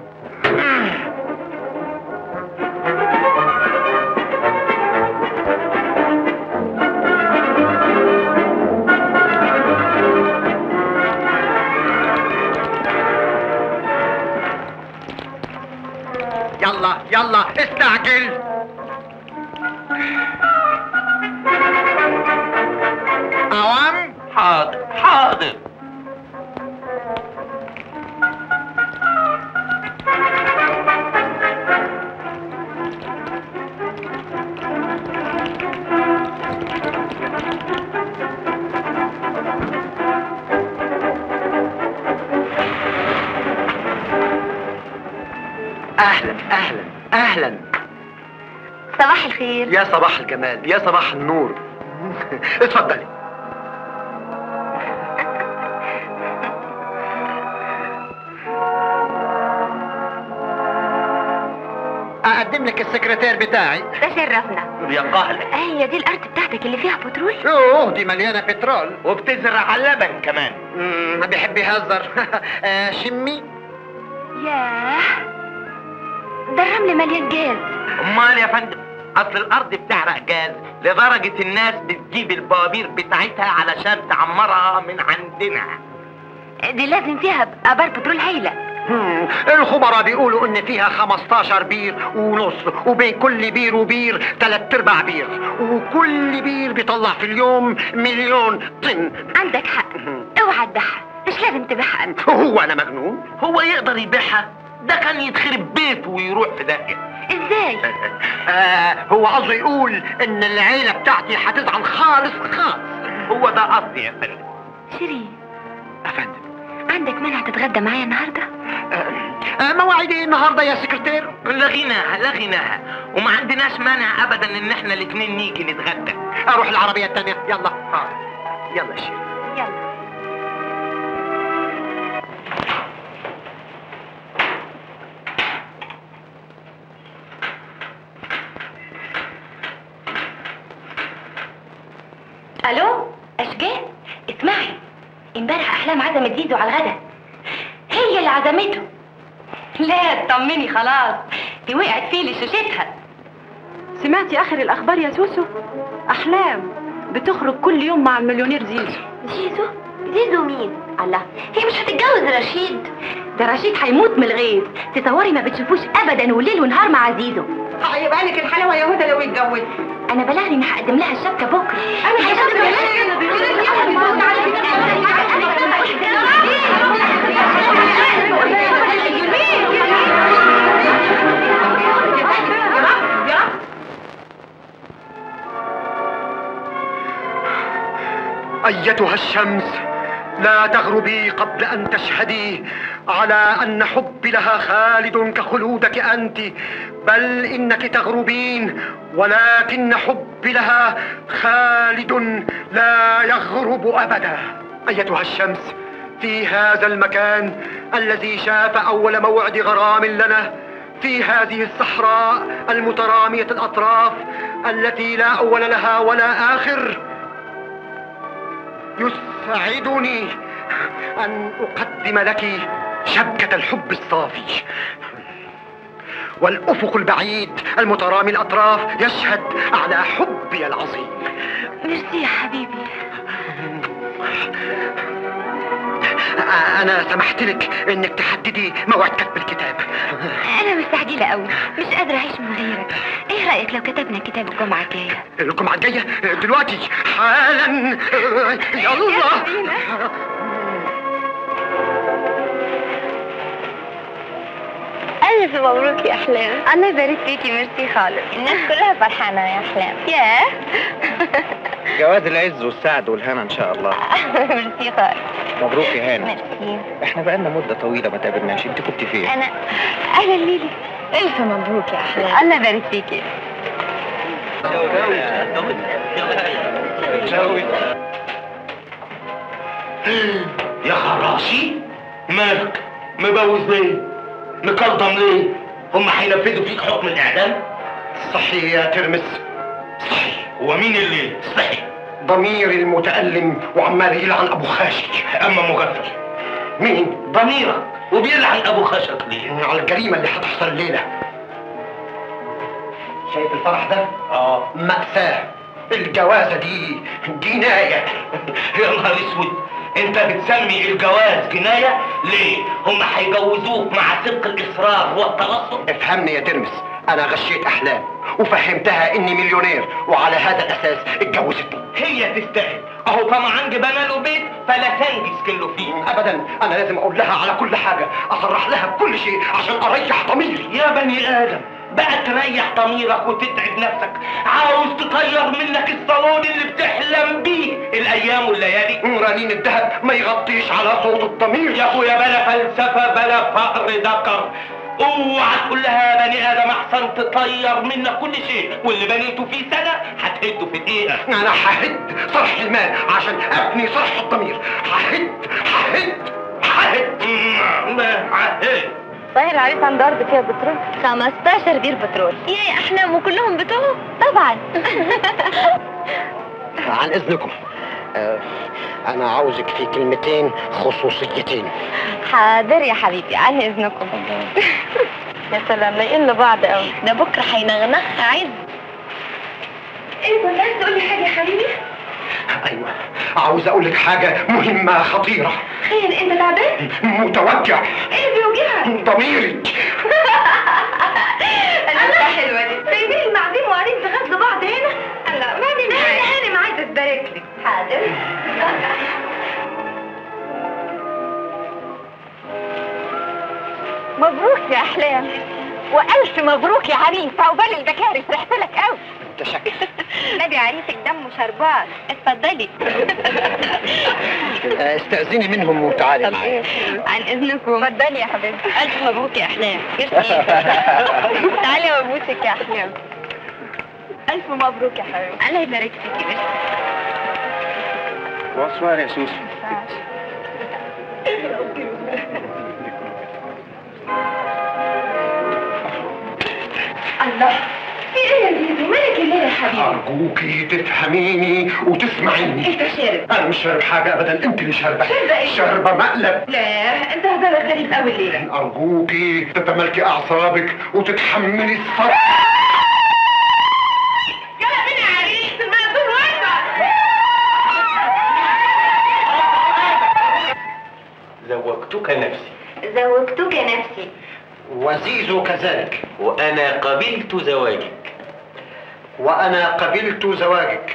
يلا استعجل. اوام. حاضر. اهلا. صباح الخير. يا صباح الجمال، يا صباح النور. اتفضلي. اقدم لك السكرتير بتاعي. تشرفنا. يا قهلك. هي دي الارض بتاعتك اللي فيها بترول؟ اوه، دي مليانه بترول وبتزرع على اللبن كمان. ما بيحب يهزر. شمي. ياه، ده الرمل مليان جاز. امال يا فندم، اصل الارض بتحرق جاز لدرجة الناس بتجيب البوابير بتاعتها علشان تعمرها من عندنا. دي لازم فيها ابار بترول هايله. الخبراء بيقولوا ان فيها 15 بير ونص، وبين كل بير وبير 3/4 بير، وكل بير بيطلع في اليوم 1,000,000 طن. عندك حق، اوعى تبيعها، مش لازم تبيعها انت. هو انا مجنون؟ هو يقدر يبيعها؟ ده كان يتخرب بيته ويروح في داهية. ازاي؟ هو قصده يقول ان العيلة بتاعتي هتزعل خالص خالص. هو ده قصدي يا فندم. شيرين، افندم، عندك مانع تتغدى معايا النهارده؟ مواعيد ايه النهارده يا سكرتير؟ لغيناها وما عندناش مانع ابدا ان احنا الاثنين نيجي نتغدى. اروح العربية التانية. يلا يلا يا شيرين. يلا. الو اشجان، اسمعي، امبارح احلام عزمت زيزو على الغدا. هي اللي عزمته. لا اطمني خلاص، دي وقعت فيه لشوشتها. سمعتي اخر الاخبار يا سوسو؟ احلام بتخرج كل يوم مع المليونير زيزو. زيزو مين؟ الله، هي مش هتتجوز رشيد؟ ده رشيد هيموت من الغيظ. تصوري ما بتشوفوش ابدا وليل ونهار مع زيزو. هيبقى لك الحلاوه يا هدى لو اتجوزت. انا بلغني اني هقدم لها الشبكه بكره. انا أيتها الشمس، لا تغربي قبل أن تشهدي على أن حبي لها خالد كخلودك أنت، بل إنك تغربين ولكن حبي لها خالد لا يغرب أبدا. أيتها الشمس، في هذا المكان الذي شاف أول موعد غرام لنا، في هذه الصحراء المترامية الأطراف التي لا أول لها ولا آخر، يسعدني أن أقدم لك شبكة الحب الصافي، والأفق البعيد المترامي الأطراف يشهد على حبي العظيم. ميرسي يا حبيبي. أنا سمحت لك إنك تحددي موعد كتب الكتاب. أنا مستعجلة قوي، مش قادرة أعيش من غيرك. إيه رأيك لو كتبنا كتاب الجمعة الجاية؟ الجمعة الجاية؟ دلوقتي حالا. يلا. ألف مبروك يا أحلام. الله يبارك فيكي. ميرسي خالص. الناس كلها فرحانة يا أحلام. ياه. جواز العز والسعد والهنا ان شاء الله. ميرسي خالص. مبروك يا هاني. ميرسي. احنا بقالنا مدة طويلة ما تقابلناش، انت كنت فين؟ أنا أهلا ليلي. ألف مبروك يا أحلام. الله يبارك فيكي. يا خراشي، مالك؟ مبوز ليه؟ مكلضم ليه؟ هم هينفذوا فيك حكم الإعدام؟ صحيح يا ترمس، صحيح. هو مين اللي صحيح؟ ضميري المتألم وعمال يلعن أبو خاشي. أما مغفل. مين؟ ضميرك، وبيلعن أبو خشب ليه؟ على الجريمة اللي هتحصل الليلة. شايف الفرح ده؟ مأساة. الجوازة دي جناية. يا نهار اسود، انت بتسمي الجواز جناية؟ ليه؟ هم هيجوزوك مع سبق الإصرار والترصد؟ افهمني يا ترمس، أنا غشيت أحلام وفهمتها إني مليونير، وعلى هذا الأساس اتجوزتني. هي تستاهل، أهو طمعان جبنا له بيت فلا تنجز كله فيه. أبدا، أنا لازم أقول لها على كل حاجة، أصرح لها بكل شيء عشان أريح ضميري. يا بني آدم، بقى تريح ضميرك وتتعب نفسك، عاوز تطير منك الصالون اللي بتحلم بيه الايام والليالي. رنين الذهب ما يغطيش على صوت الضمير. يا اخويا بلا فلسفه بلا فقر ذكر، اوعى تقول لها يا بني ادم احسن تطير منك كل شيء، واللي بنيته في سنه هتهده في دقيقه. انا ههد صرح المال عشان ابني صرح الضمير. ههد. صحيح العريس عنده أرض فيها بترول؟ 15 بير بترول. يا أحلام، وكلهم بتوعه؟ طبعا. عن إذنكم، أنا عاوزك في كلمتين خصوصيتين. حاضر يا حبيبي، عن إذنكم. يا سلام، لايقين لبعض قوي. ده بكرة هينغنغ عز. ايه كنت عايز تقول لي حاجه يا حبيبي؟ ايوه، عاوز اقول لك حاجه مهمه خطيره. خير، انت تعبان؟ متوجع. ايه بيوجعك؟ ضميري. الله حلوه دي. سايبين المعازيم وقاعدين تغزلوا بعض هنا. الله ماني هانم عايزه تبارك لك. حاضر. مبروك يا احلام، والف مبروك يا عريس. عقبال البكاري، فرحت لك قوي. متشكر. نبي عريسك دمه شربان. اتفضلي. استأذني منهم وتعالي معايا. عن اذنكم. اتفضلي يا حبيبتي. الف مبروك يا احلام. تعالي وابوسك يا احلام. الف مبروك يا حبيبتي. الله يبارك فيكي. بس بونسوار يا سوسو. الله، في ايه يا زيزو؟ مالك الليله يا حبيبي؟ أرجوكي تفهميني وتسمعيني. انت شارب؟ أنا مش شارب حاجة أبدا، أنت اللي شاربة. شاربة إيه؟ شاربة مقلب. لا، انت هزارك غريب قوي الليله. أرجوكي تتملكي أعصابك وتتحملي الصبر. يلا بينا يا عريس، المأذون وقفة. زوجتك نفسي. زوجتك نفسي. وزيزو كذلك. وأنا قبلت زواجك. وأنا قبلت زواجك.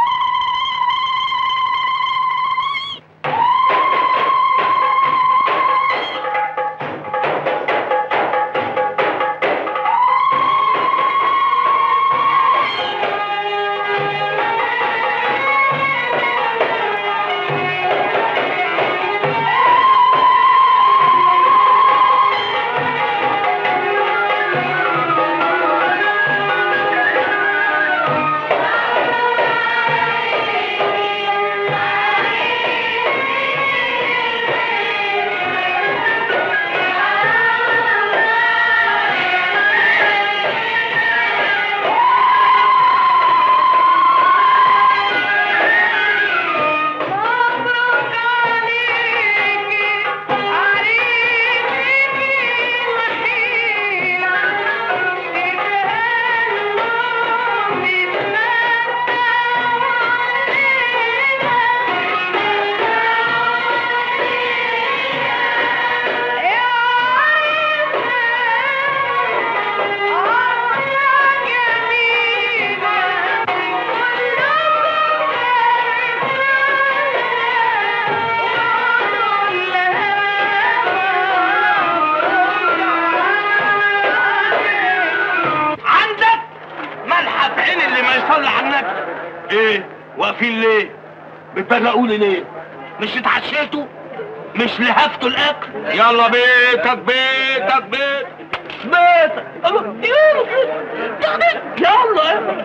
واقفين ليه؟ بتبرقوني ليه؟ مش اتعشيتوا؟ مش لهفتوا الاكل؟ يلا بيتك بيتك بيتك بيتك. يلا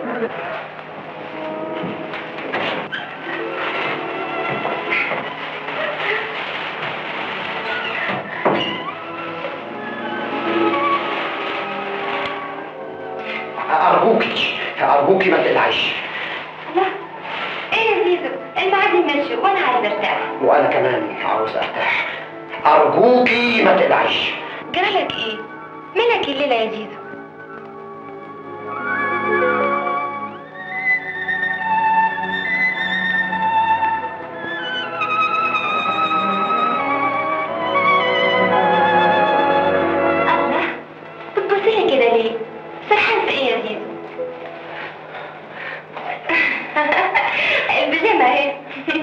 أرجوكي ما تقلعيش. لا، ايه يا زيزو؟ المعازيم ماشي وانا عايزه ارتاح. وأنا كمان عاوز أرتاح. أرجوكي ما تقلعيش. جرالك ايه؟ مالك الليله يا زيزو؟ الله، بتبصيلي كده ليه؟ سرحان في ايه يا زيزو؟ البيجامه اهي.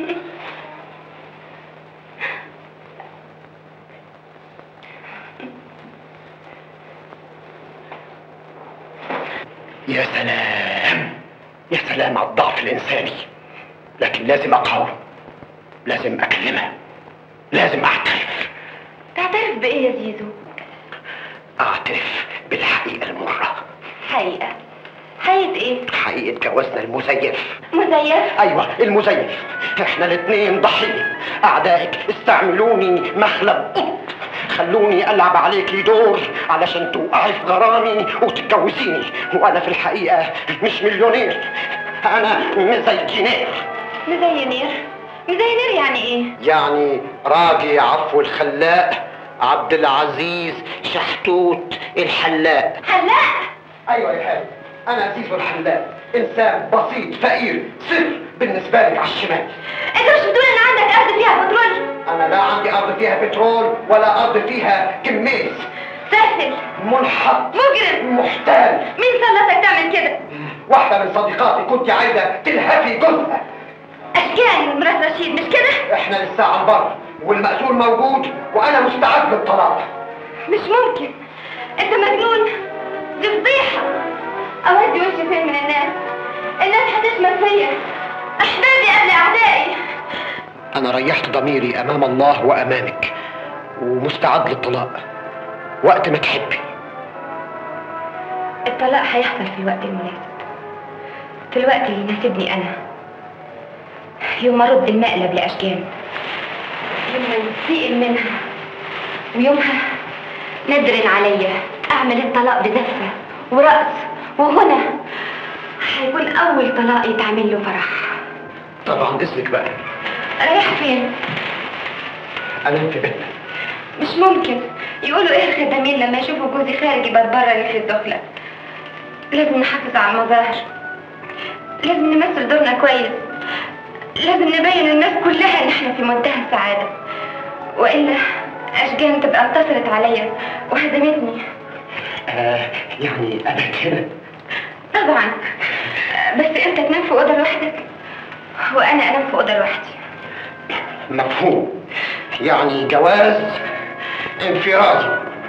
يا سلام يا سلام على الضعف الإنساني، لكن لازم أقاوم، لازم أكلمها، لازم أعترف. تعترف بإيه يا زيزو؟ أعترف بالحقيقة المرة. حقيقة؟ حقيقة إيه؟ حقيقة جوازنا المزيف. مزيف؟ أيوة المزيف. إحنا الاتنين ضحية. أعدائك استعملوني مخلب قط، خلوني ألعب عليكي دور علشان توقعي في غرامي وتتجوزيني، وأنا في الحقيقة مش مليونير، أنا مزينير. مزينير؟ مزينير يعني إيه؟ يعني راجي عفو الخلاق عبد العزيز شحتوت الحلاق. حلاق؟ أيوة يا حاج، أنا زيزو الحلاق. انسان بسيط فقير صفر بالنسبه لك على الشمال. انت مش بتقول ان عندك ارض فيها بترول؟ انا لا عندي ارض فيها بترول ولا ارض فيها كميز. سافل، ملحق، مجرم، محتال. مين سلطك تعمل كده؟ واحده من صديقاتي كنت عايزه تلهفي جوزها. اشجان مرات رشيد مش كده؟ احنا لسه على البر والمأذون موجود وانا مستعد للطلاق. مش ممكن، انت مجنون، دي فضيحه. اودي وشي فين من الناس هتشمت فيا، احبابي قبل اعدائي. انا ريحت ضميري امام الله وامامك ومستعد للطلاق وقت ما تحبي. الطلاق هيحصل في الوقت المناسب، في الوقت اللي يناسبني انا، يوم ارد المقلب لاشجان، يوم ما ينتقم منها، ويومها ندر عليا اعمل الطلاق بزفه ورقص وغنى. هيكون اول طلاق يتعمل له فرح. طبعا اذنك بقى. رايح فين؟ انا في بيتنا. مش ممكن. يقولوا ايه الخدامين لما يشوفوا جوزي خارج يبرر ريحه الدخله. لازم نحافظ على المظاهر، لازم نمثل دورنا كويس، لازم نبين للناس كلها ان احنا في منتهى السعاده، والا اشجان تبقى انتصرت عليا وهدمتني. يعني ابد هنا؟ طبعا، بس انت تنام في اوضه لوحدك وانا انام في اوضه لوحدي. مفهوم، يعني جواز انفرادي.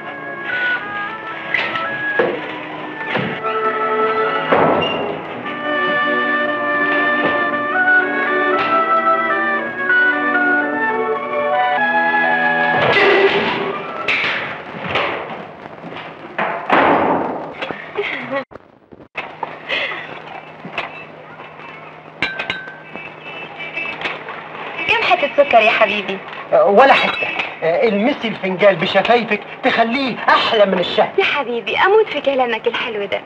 كم حتة سكر يا حبيبي؟ ولا حتة. المسي الفنجان بشفايفك تخليه أحلى من الشهد. يا حبيبي أموت في كلامك الحلو ده.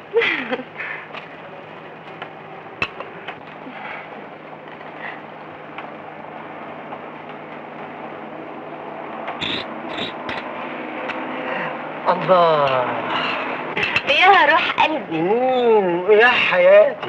الله يا روح قلبي. يا حياتي.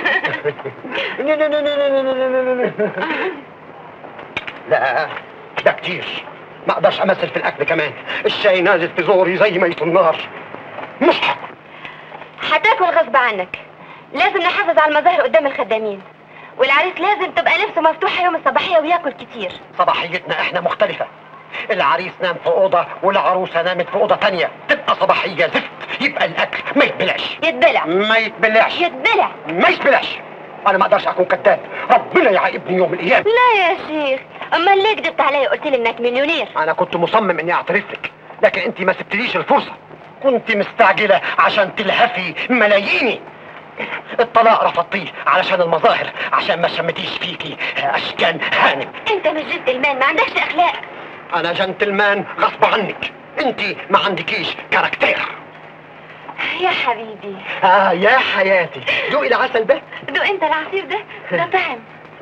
لا ده كتير، ما اقدرش امثل في الاكل كمان. الشاي نازل في زوري زي ما يطول النار. مش هتاكل غصب عنك. لازم نحافظ على المظاهر قدام الخدامين، والعريس لازم تبقى نفسه مفتوحه يوم الصباحيه وياكل كتير. صباحيتنا احنا مختلفه. العريس نام في اوضه والعروسه نامت في اوضه تانية، تبقى صباحيه زفت. يبقى الاكل ما يتبلعش. يتبلع. ما يتبلعش. يتبلع. ما يتبلعش. انا ما اقدرش اكون كذاب، ربنا يعاقبني يوم القيامه. لا يا شيخ، امال ليه كدبت عليا وقلت لي انك مليونير؟ انا كنت مصمم اني اعترف لك، لكن انت ما سبتليش الفرصه. كنت مستعجله عشان تلهفي ملاييني. الطلاق رفضتيه علشان المظاهر، عشان ما شمتيش فيكي اشجان هانم. انت مش جنتلمان، ما عندكش اخلاق. انا جنتلمان غصب عنك، انت ما عندكيش كاركتير. يا حبيبي. يا حياتي، دوقي العسل ده. دوق انت العصير ده، ده طعم.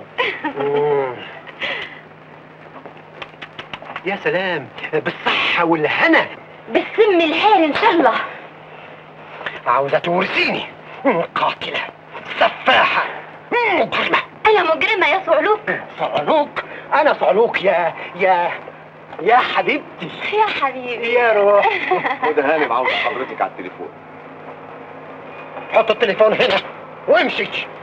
يا سلام، بالصحة والهنا. بالسم الهال ان شاء الله. عاوزة تورثيني. قاتلة، سفاحة، مجرمة. انا مجرمة يا صعلوك؟ صعلوك؟ انا صعلوك يا حبيبتي. يا حبيبي يا روح. وده هانم عاوز حضرتك على التليفون. حط التليفون هنا وامشي.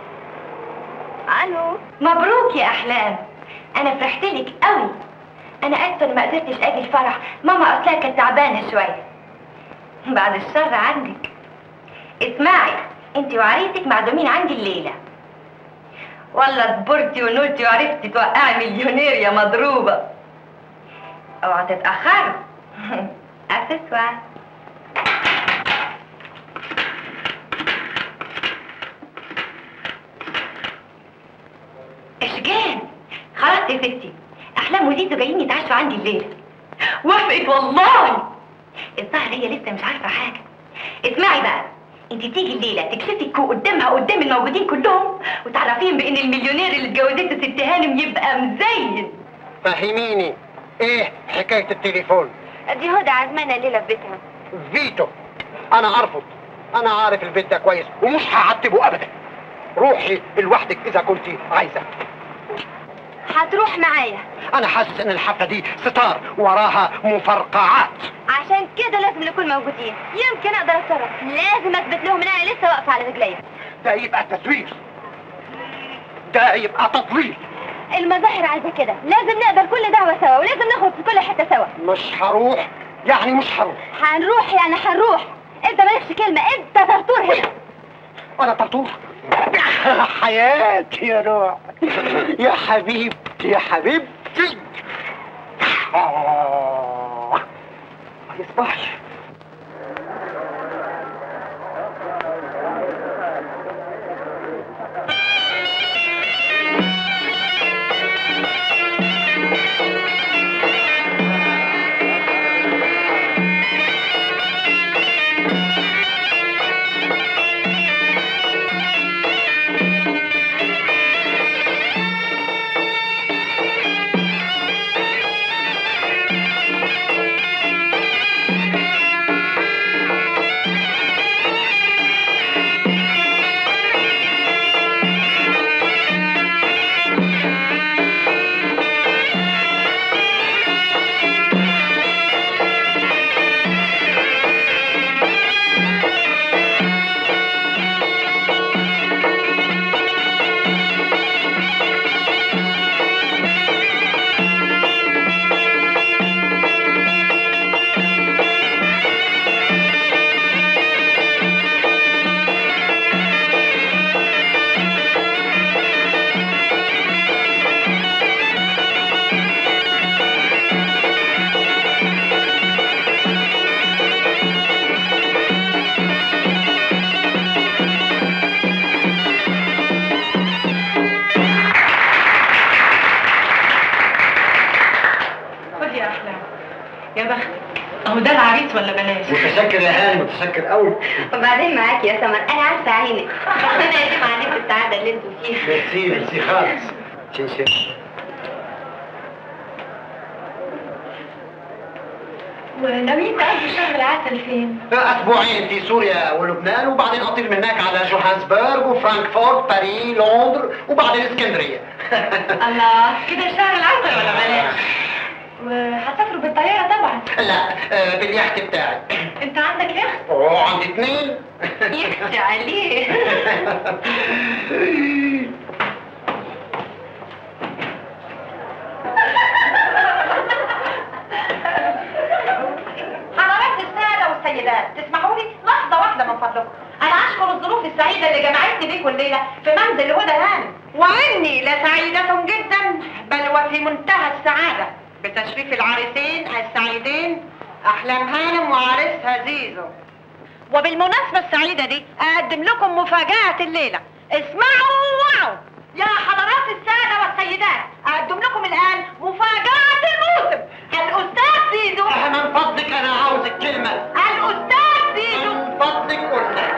الو. مبروك يا احلام، انا فرحت لك قوي. انا اسفه ما قدرتش اجي الفرح، ماما اصلها كانت تعبانه شويه. بعد الشر عنك. اسمعي، انت وعريسك معزومين عندي الليله. والله كبرتي ونولتي وعرفتي توقعي مليونير يا مضروبه. اوعى تتاخروا. اسسوا. اشجان، خلاص يا ستي، احلام وزيزو جايين يتعشوا عندي الليله. وافقت والله. الظاهر هي لسه مش عارفه حاجه. اسمعي بقى، انت تيجي الليله تكشفي الكوق قدامها قدام الموجودين كلهم، وتعرفيهم بان المليونير اللي اتجوزته ست هانم يبقى مزين. فهميني ايه حكايه التليفون؟ دي هدى عزمانه الليله في بيتها. فيتو. انا ارفض. انا عارف البيت ده كويس ومش هعتبه ابدا. روحي لوحدك اذا كنت عايزه. هتروح معايا. انا حاسس ان الحفله دي ستار وراها مفرقعات. عشان كده لازم نكون موجودين. يمكن اقدر اتصرف، لازم اثبت لهم ان انا لسه واقفه على رجليا. ده يبقى تسويف، ده يبقى تضليل. المظاهر عايزه كده، لازم نقدر كل دعوه سوا ولازم نخرج في كل حته سوا. مش هروح يعني مش هروح. هنروح يعني هنروح. انت مالكش كلمه، انت طرطور هنا. انا طرطور؟ حياتي يا روح، يا حبيبتي يا حبيبتي. ما يصبحش. اهو ده العريس ولا بلاش؟ متشكر يا هاني، متشكر قوي. وبعدين معاك يا سمر، انا عارفه عينك. ربنا يديم عليك السعاده اللي انتوا فيها. ميرسي ميرسي خالص. شيشي. وناويين تقضوا شهر العسل فين؟ اسبوعين في سوريا ولبنان، وبعدين اطير من هناك على جوهانسبرغ وفرانكفورت باريس لندن وبعدين اسكندريه. الله، كده شهر العسل ولا بلاش؟ وهتسافروا بالطياره طبعا؟ لا، باليخت بتاعي. انت عندك يخت؟ عندي 2. يخت عليه. حضرات السادة والسيدات، تسمحوا لي لحظة واحدة من فضلكم. أنا أشكر الظروف السعيدة اللي جمعتني بيكم الليلة في منزل هدى هانم، وإني لسعيدة جدا بل وفي منتهى السعادة بتشريف العريسين السعيدين أحلام هانم وعريسها زيزو. وبالمناسبة السعيدة دي أقدم لكم مفاجأة الليلة. اسمعوا واو يا حضرات السادة والسيدات، أقدم لكم الآن مفاجأة الموسم. الأستاذ زيزو. من فضلك أنا عاوز الكلمة. الأستاذ زيزو. من فضلك قلنا.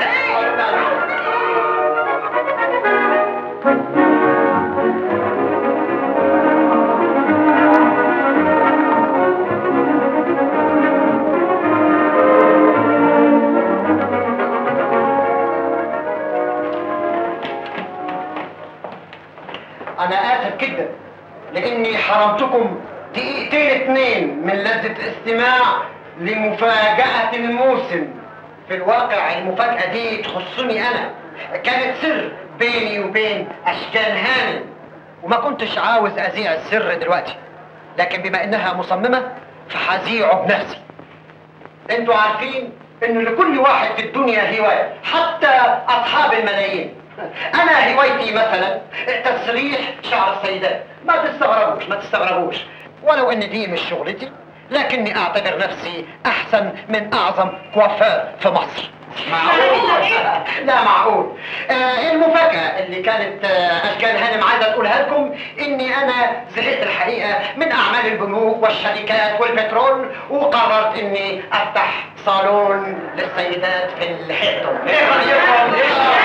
أنا آسف جدا لإني حرمتكم دقيقتين 2 من لذة الاستماع لمفاجأة الموسم. في الواقع المفاجأة دي تخصني أنا، كانت سر بيني وبين أشجان هانم، وما كنتش عاوز أذيع السر دلوقتي، لكن بما إنها مصممة فهذيعه بنفسي. أنتوا عارفين إن لكل واحد في الدنيا هواية، حتى أصحاب الملايين. أنا هوايتي مثلا تسريح شعر السيدات. ما تستغربوش، ولو إن دي مش شغلتي، لكني أعتبر نفسي أحسن من أعظم كوافير في مصر. معقول؟ لا معقول. المفاجأة اللي كانت أشجان هانم عايزة تقولها لكم إني أنا زهقت الحقيقة من أعمال البنوك والشركات والبترول، وقررت إني أفتح صالون للسيدات في الهيلتون. إيه رأيكم؟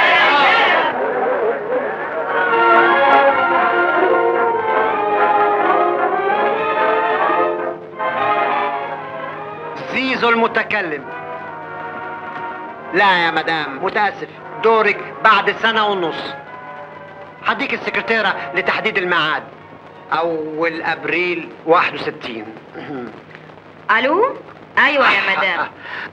زيزو المتكلم. لا يا مدام، متأسف، دورك بعد 1.5 سنة. هديك السكرتيرة لتحديد الميعاد. أول أبريل 61. الو؟ ايوه يا مدام.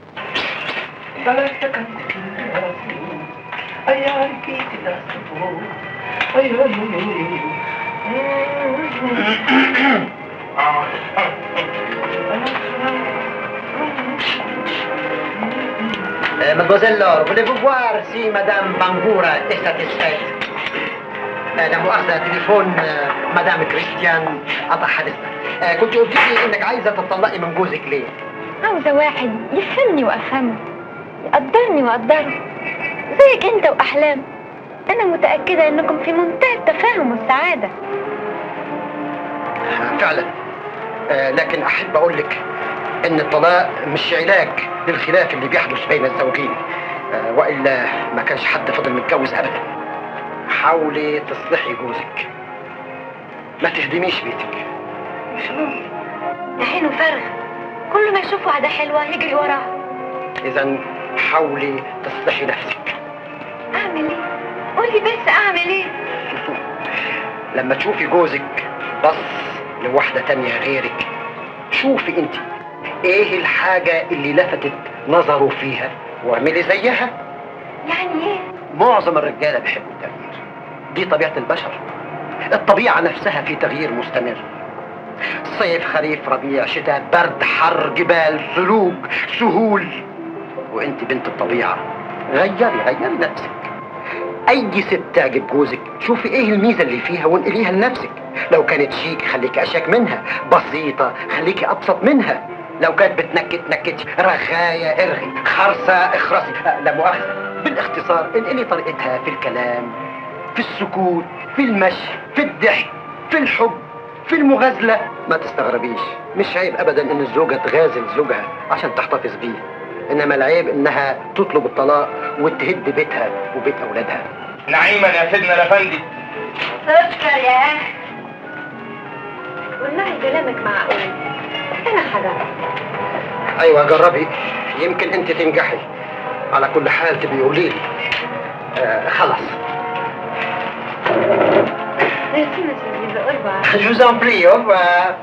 Mademoiselle Laure, voulez-vous voir si Madame Bangura est satisfaite? لا مؤاخذة، تليفون مدام كريستيان قطع حديثنا. كنت قلت لي انك عايزة تطلقي من جوزك ليه؟ عاوزة واحد يفهمني وافهمه، يقدرني واقدره، زيك انت واحلام. انا متأكدة انكم في منتهى التفاهم والسعادة. فعلا. لكن احب اقول لك ان الطلاق مش علاج للخلاف اللي بيحدث بين الزوجين، والا ما كانش حد فضل متجوز ابدا. حاولي تصلحي جوزك، ما تهدميش بيتك. مش ممكن، ده حلو فارغ، كل ما يشوف واحدة حلوة يجري وراها. اذا حاولي تصلحي نفسك. اعمل ايه؟ قولي بس اعمل ايه؟ لما تشوفي جوزك بص لواحدة تانية غيرك، شوفي انت ايه الحاجة اللي لفتت نظره فيها واعملي زيها. يعني ايه؟ معظم الرجالة بيحبوا التغيير، دي طبيعة البشر. الطبيعة نفسها في تغيير مستمر، صيف خريف ربيع شتاء برد حر جبال ثلوج سهول. وانت بنت الطبيعة، غيري نفسك. اي ست تعجب جوزك شوفي ايه الميزة اللي فيها وانقليها لنفسك. لو كانت شيك خليكي اشيك منها، بسيطة خليكي ابسط منها. لو كانت بتنكت نكتي، رغاية ارغي، خرصة اخرسي. لا مؤاخذة، بالاختصار انقلي طريقتها في الكلام، في السكوت، في المشي، في الضحك، في الحب، في المغازلة. ما تستغربيش، مش عيب ابدا ان الزوجة تغازل زوجها عشان تحتفظ بيه، انما العيب انها تطلب الطلاق وتهد بيتها وبيت اولادها. نعيما يا سيدنا الافندي. تشكر يا اخي، والله كلامك معقول. انا حضرت. ايوه جربي، يمكن انت تنجحي. على كل حال تبقي قولي لي. خلاص. ميرسي مسيو، أوربا. Je vous en prie, au revoir.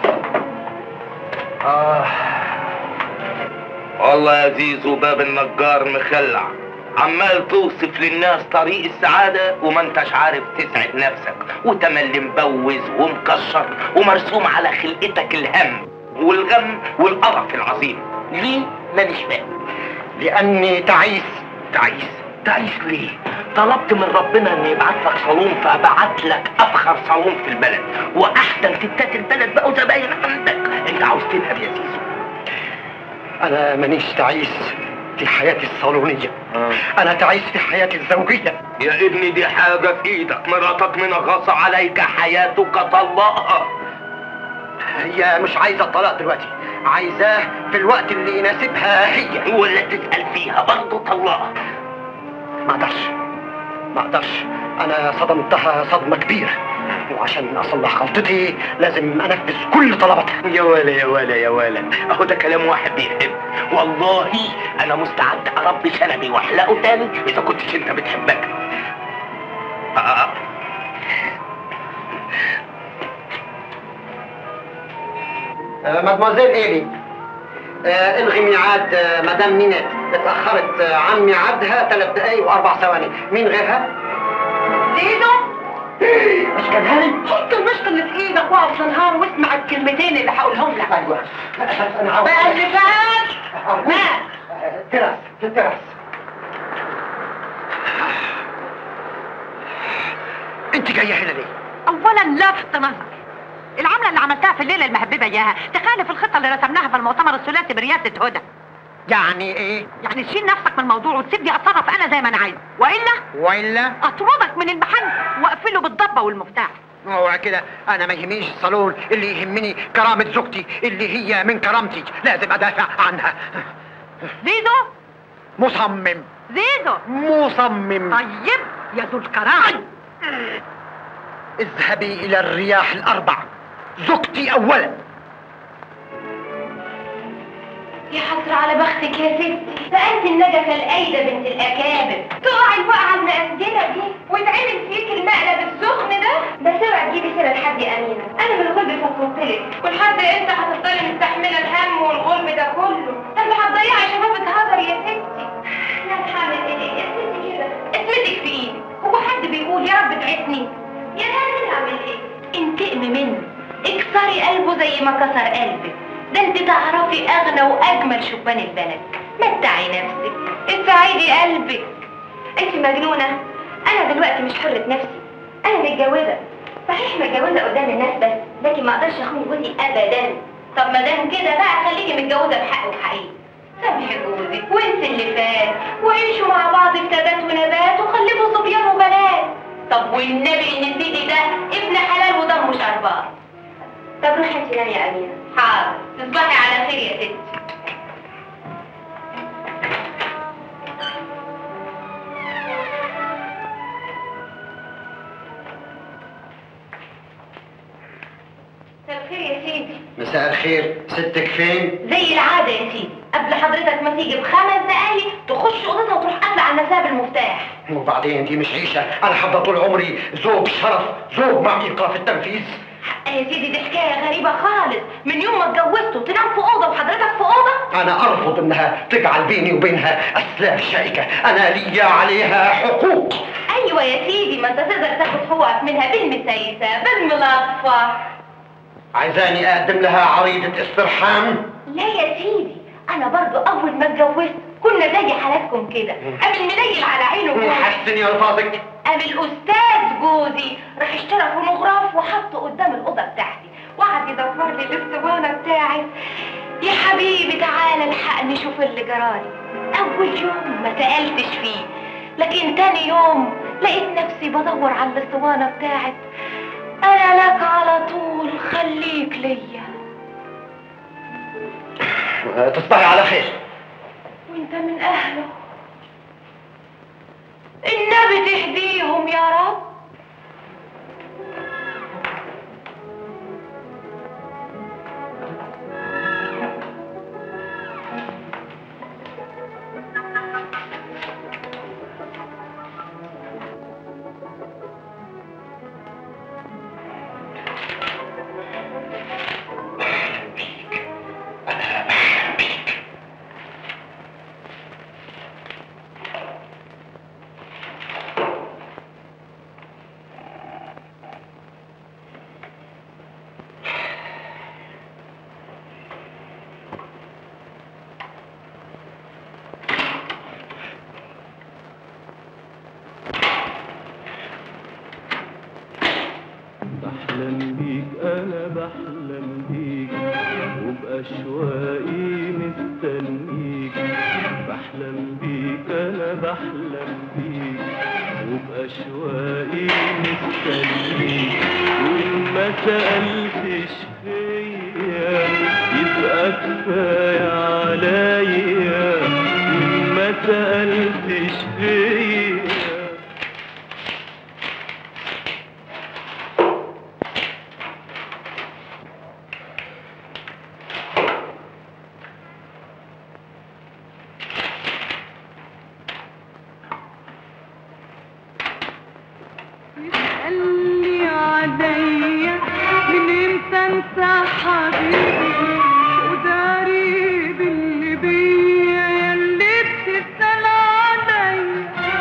والله يا زيزو باب النجار مخلع، عمال توصف للناس طريق السعادة وما انتش عارف تسعد نفسك، وتملي مبوز ومكشر ومرسوم على خلقتك الهم والغم والقرف العظيم. ليه؟ مانيش فاهم. لاني تعيس. تعيس ليه؟ طلبت من ربنا ان يبعت لك صالون فبعت لك افخر صالون في البلد، واحسن ستات البلد بقوا زباين عندك. انت عاوز تنهب يا زيزو؟ انا مانيش تعيس في حياتي الصالونية، انا تعيس في حياتي الزوجية. يا ابني دي حاجة في ايدك، مراتك منغصة عليك حياتك، طلقها. هي مش عايزة الطلاق دلوقتي، عايزاه في الوقت اللي يناسبها هي. ولا تسأل فيها برضه طلقها. ما اقدرش، انا صدمتها صدمة كبيرة، وعشان اصلح غلطتي لازم انفذ كل طلباتها. يا ولا اهو ده كلام واحد بيحب. والله انا مستعد اربي شنبي واحلقه تاني اذا كنتش انت بتحبك. مادموزيل ايلي، الغي ميعاد مدام نينات، اتأخرت عن ميعادها 3 دقايق و4 ثواني. مين غيرها؟ زيزو، مش كان هاني؟ حط المشط اللي في ايدك واقف نهار واسمع الكلمتين اللي هقولهم لك. ايوه انا عاوز بقى اللي فات مات. تراس. انت جايه هنا ليه؟ اولا لفت نظر، العمله اللي عملتها في الليله المهببه اياها تخالف الخطه اللي رسمناها في المؤتمر الثلاثي برئاسه هدى. يعني ايه؟ يعني تشيل نفسك من الموضوع وتسيبني اتصرف انا زي ما انا عايز، والا اطردك من المحل واقفله بالضبه والمفتاح. هو كده انا ما يهمنيش الصالون، اللي يهمني كرامة زوجتي اللي هي من كرامتي، لازم ادافع عنها. زيزو مصمم. طيب يا ذو الكرامة، اذهبي الى الرياح ال4، زوجتي اولا. يا حضرة يستر على بختك يا ستي، ده انت النجفه الايده بنت الاكابر، تقعي الوقعه المقندله دي ويتعمل فيك المقلب السخن ده سرعه تجيبي سيره لحد يا امينه. انا من الغلب فكرتلك، ولحد امتى هتفضلي مستحمله الهم والغلب ده كله؟ ده اللي هتضيعي شباب هدر يا ستي. لا هعمل ايه؟ اسمتي كده، اسمتك في ايدك. هو حد بيقول يا رب تعسني؟ يا هاني اعمل ايه؟ انتقمي منه، اكسري قلبه زي ما كسر قلبك. ده انت تعرفي اغنى واجمل شبان البلد. متعي نفسك، اسعدي قلبك. انت مجنونه؟ انا دلوقتي مش حرة نفسي، انا متجوزه. صحيح متجوزه قدام الناس بس، لكن ما اقدرش اخون جوزي ابدا. طب ما دام كده بقى خليكي متجوزه بحق وحقيقي. سامحي جوزك وانسي اللي فات، وعيشوا مع بعض في تبات ونبات وخلفوا صبيان وبنات. طب والنبي ان سيدي ده ابن حلال ودمه شربان. طب روحي انت نامي يا امينه. حاضر، تصبحي على خير يا ستي. مساء الخير يا سيدي. مساء الخير، ستك فين؟ زي العاده يا سيدي، قبل حضرتك ما تيجي ب5 دقايق تخش اوضتها وتروح قافله على النساب المفتاح. وبعدين دي مش عيشه، انا حابه طول عمري زوج شرف، زوج مع ايقاف التنفيذ. يا سيدي دي حكايه غريبه خالص، من يوم ما اتجوزته تنام في اوضه وحضرتك في اوضه؟ انا ارفض انها تجعل بيني وبينها اسلاف شائكه، انا ليا عليها حقوق. ايوه يا سيدي، ما انت تقدر تاخد حقوقك منها بالمسيسه بالملطفه. عايزاني اقدم لها عريضه استرحام؟ لا يا سيدي، انا برضو اول ما اتجوزت كنا زي حالاتكم كده، قام المنيل على عينه جوزي. حسني الفاظك. قام الاستاذ جوزي راح اشترى فونوغراف وحطه قدام الاوضه بتاعتي، وقعد يدور لي الاسطوانه بتاعت يا حبيبي تعالى الحقني شوف اللي جرالي. اول يوم ما سالتش فيه، لكن تاني يوم لقيت نفسي بدور على الاسطوانه بتاعت انا لك على طول خليك ليا. تصبحي على خير. وانت من اهله، النبي تهديهم يا رب. بحلم بيك أنا بحلم بيك وبأشواقي مستنيك. بحلم بيك أنا بحلم بيك وبأشواقي مستنيك. وإن ما سألتش فيا يبقى كفاية عليا. وإن ما سألتش فيا يسألني عليا من امتى انسى حبيبي وداري باللي بيا ياللي بتسأل عليا.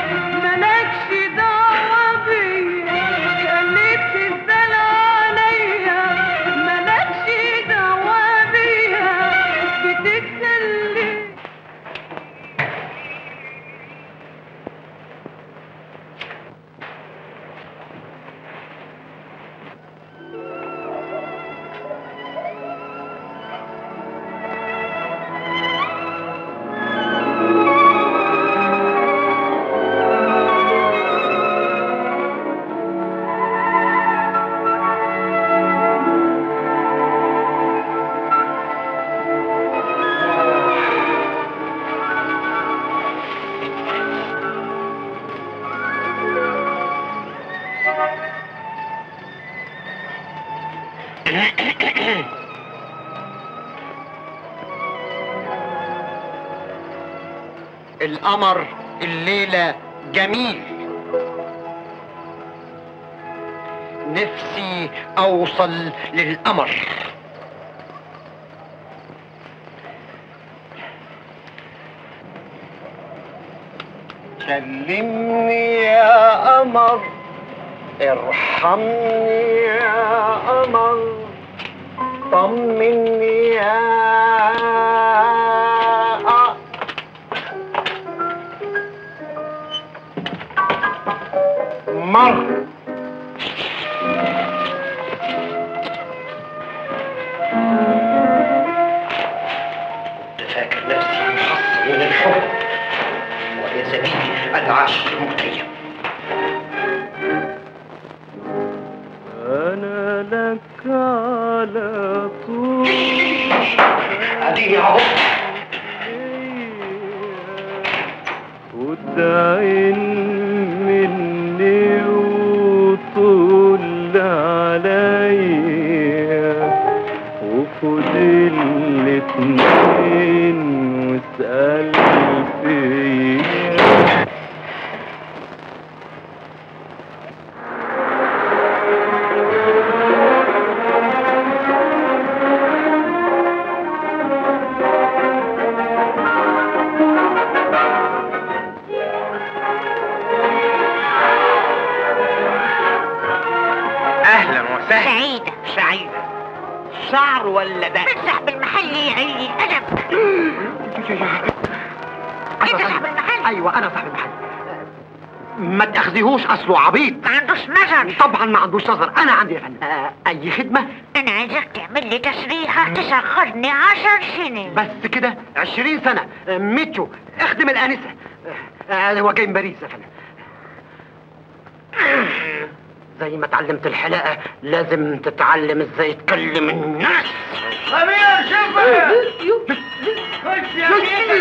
القمر الليلة جميل. نفسي اوصل للقمر. كلمني يا قمر، ارحمني يا قمر، طمني يا قمر. فاكر نفسي محصن من الحب، ويا زميلي العاشق المتيم. أنا لك على طول اديني اهو. خد عين مني وطول عليا، وخد الاتنين واسأل فيا. اهلا وسهلا. سعيدة. سعيدة. شعر ولا ده؟ صاحب المحل يعيني أدب. أنت صاحب المحل؟ ايوه انا صاحب المحل. ما تاخذيهوش اصله عبيط. ما عندوش نظر. طبعا ما عندوش نظر. انا عندي يا فندم. اي خدمه؟ أنا عايزك تعمل لي تسريحة تشغلني 10 سنين. بس كده 20 سنه. ميتشو اخدم الانسه. هو جاي من باريس يا فندم. زي ما اتعلمت الحلاقه لازم تتعلم ازاي تكلم الناس. خبير شوفه. خش يا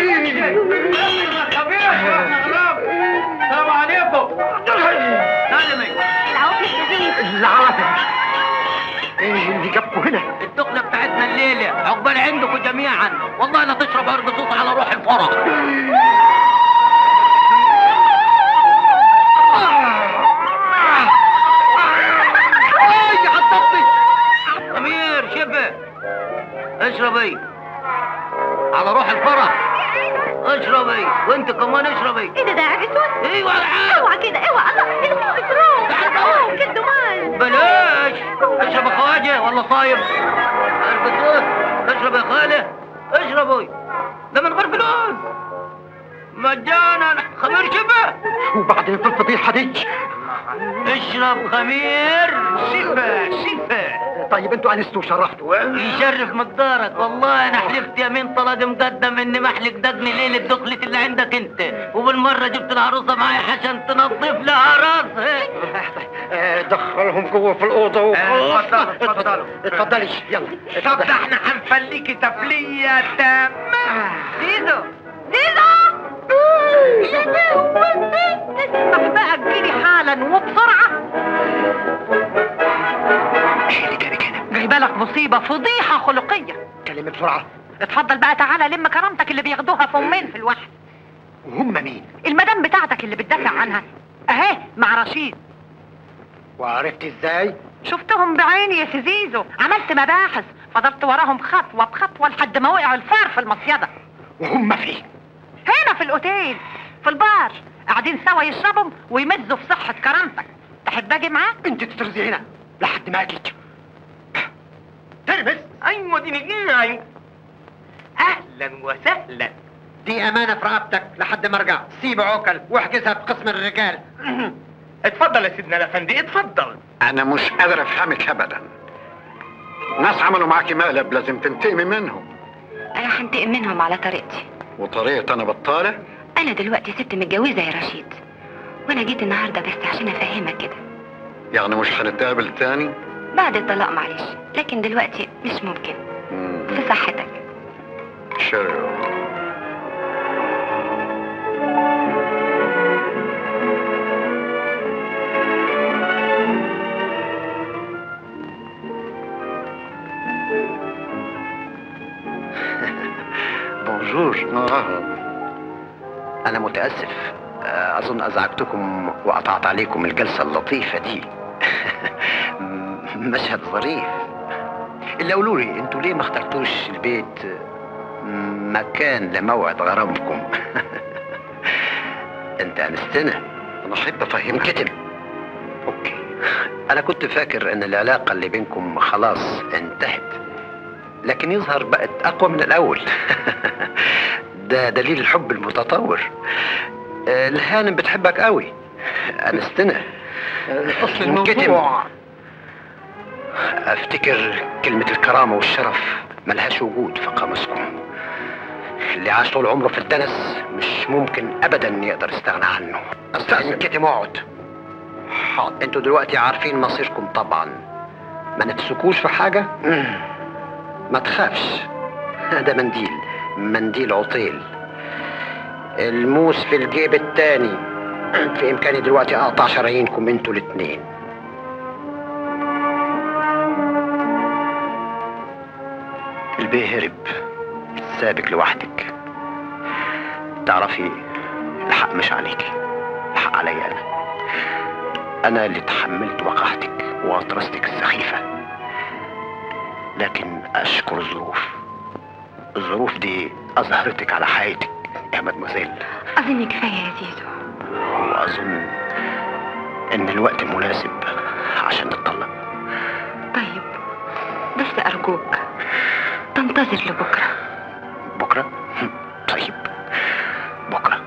خبير. السلام عليكم. سلمي. العوض الجديد. العربي ايه اللي جابكوا هنا؟ الدخلة بتاعتنا الليلة عقبال عندكم جميعا، والله لا تشرب عرق صوت على روح الفرح. أمير شبه اشربي على روح الفرح، اشربي وانت كمان اشربي. ايه ده قاعد اسود؟ ايوه العاب. اوعى كده اوعى. الله اضرب كده مال. بلاش. اشرب يا خواجه ولا صايم؟ عرق صوت. اشرب يا خاله اشربي، ده من غير فلوس مجانا. خمير شبه. وبعدين في الفضيحه دي اشرب خمير شفا شفا. طيب انتوا انستوا وشرفتوا. يشرف مقدارك، والله انا حلفت يمين طلاد مقدم اني محلق دقني ليله دخلة اللي عندك انت، وبالمره جبت العروسه معايا عشان تنظف لها راسها. دخلهم جوه في الاوضه وخلاص. اتفضلوا. اتفضلي يلا. طب ده احنا هنفليكي تفليه تمام. زيزو زيزو. طب بقى تجيلي حالا وبسرعة. ايه اللي جابك هنا؟ جايبه لك مصيبة فضيحة خلقية. كلمي بسرعه. اتفضل بقى تعالى لم كرامتك اللي بياخدوها فمين في الواحد. وهم مين؟ المدام بتاعتك اللي بتدافع عنها اهي مع رشيد. وعرفت ازاي؟ شفتهم بعيني يا سيزيزو، عملت مباحث، فضلت وراهم خطوة بخطوة لحد ما وقعوا الفار في المصيدة. وهم فين؟ هنا في الاوتيل في البار قاعدين سوا يشربوا ويمزوا في صحة كرامتك. تحب اجي معاك؟ انت تترزي هنا لحد ما اجيك. ترمس. ايوه دي نجيعي. اهلا وسهلا. دي امانه في رقبتك لحد ما ارجع. سيب عوكل واحجزها في قسم الرجال. اتفضل يا سيدنا الافندي اتفضل. أنا مش قادر أفهمك أبدا. ناس عملوا معاكي مقلب لازم تنتقمي منهم. انا هنتقم منهم على طريقتي. وطريقة أنا بطالة؟ انا دلوقتي ست متجوزه يا رشيد، وانا جيت النهارده بس عشان افهمك كده. يعني مش هنتقابل تاني؟ بعد الطلاق معلش، لكن دلوقتي مش ممكن. في صحتك. شيريو. بونجور. أنا متأسف، أظن أزعجتكم وقطعت عليكم الجلسة اللطيفة دي. مشهد ظريف. اللي قولوا لي انتوا ليه ما اخترتوش البيت مكان لموعد غرامكم؟ انت انستنا. انا احب افهمك. كتب. اوكي. انا كنت فاكر ان العلاقة اللي بينكم خلاص انتهت، لكن يظهر بقت اقوى من الاول. ده دليل الحب المتطور. الهانم بتحبك قوي. انستنا. اصل الموضوع افتكر كلمة الكرامة والشرف ملهاش وجود في قاموسكم. اللي عاش طول عمره في الدنس مش ممكن ابدا يقدر يستغنى عنه. استاذن كتم اقعد. حاضر. انتوا دلوقتي عارفين مصيركم طبعا، ما نفسكوش في حاجة. ما تخافش، ده منديل عطيل. الموس في الجيب التاني. في امكاني دلوقتي اقطع شرايينكم انتوا الاتنين. البيه هرب، سابك لوحدك. تعرفي الحق مش عليكي، الحق عليا انا اللي تحملت وقعتك وغطرستك السخيفة. لكن اشكر الظروف دي اظهرتك على حياتك يا مدموزيل. اظن كفايه يا زيزو. واظن ان الوقت مناسب عشان نتطلق. طيب بس ارجوك تنتظر لبكره. بكره؟ طيب بكره.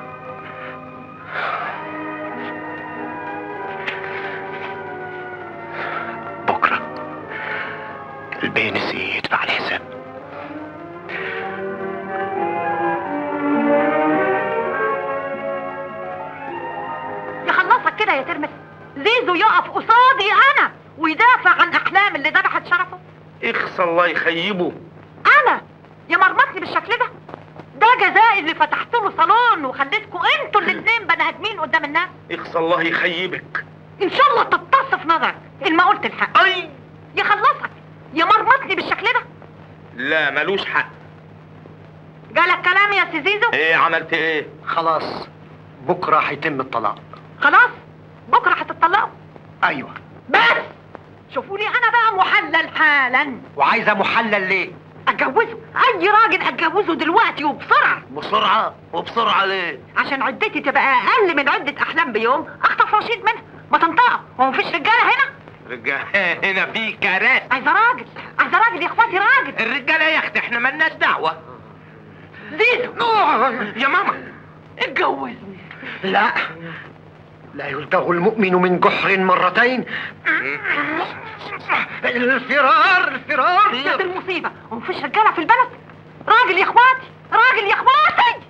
بكره البيه نسي يدفع الحساب. يخلصك كده يا ترمس. زيزو يقف قصادي انا ويدافع عن احلام اللي ذبحت شرفه. اخص الله يخيبه. انا يا مرمطني بالشكل ده جزائي اللي فتحت له صالون وخليتكم انتوا الاثنين بني ادمين قدام الناس. اخص الله يخيبك. ان شاء الله تتص في نظرك ان ما قلت الحق. اي يخلصك يا مرمطني بالشكل ده. لا ملوش حق. جالك كلام يا سي زيزو؟ ايه عملت ايه؟ خلاص بكره هيتم الطلاق. خلاص بكره هتطلقوا؟ ايوه. بس شوفوا لي انا بقى محلل حالا. وعايزه محلل ليه؟ اتجوزه. اي راجل اتجوزه دلوقتي وبسرعه. بسرعه؟ وبسرعه ليه؟ عشان عدتي تبقى اقل من عده احلام بيوم اخطف رشيد منها. ما تنطقوا. هو مفيش رجاله هنا؟ رجاله هنا في كراسي. عايزه راجل يا اخواتي، راجل. الرجاله يا اختي احنا مالناش دعوه. زيزو يا ماما اتجوزني. لا يلدغ المؤمن من جحر مرتين. الفرار يا دي المصيبه. ومفيش رجاله في البلد. راجل يا اخواتي، راجل يا اخواتي.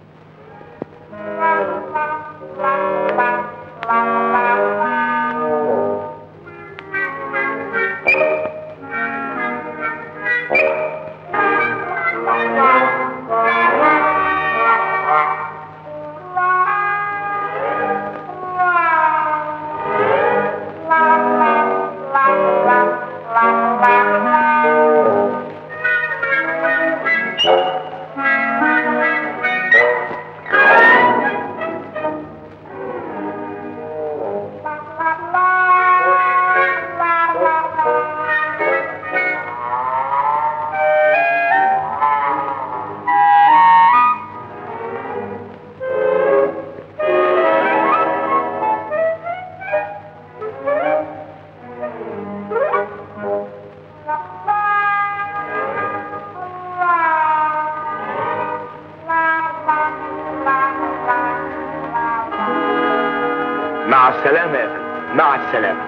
مع السلامة يا فندم. مع السلامة.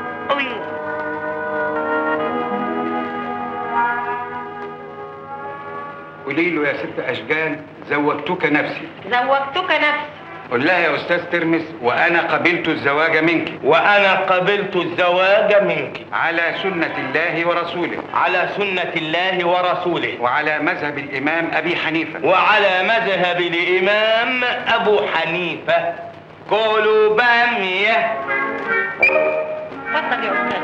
قولي له يا ست أشجان زوجتك نفسي. زوجتك نفسي. قول لها يا أستاذ ترمس وأنا قبلت الزواج منك. وأنا قبلت الزواج منك. على سنة الله ورسوله. على سنة الله ورسوله. وعلى مذهب الإمام أبي حنيفة. وعلى مذهب الإمام أبو حنيفة. قولوا بامية. اتفضل يا أستاذ.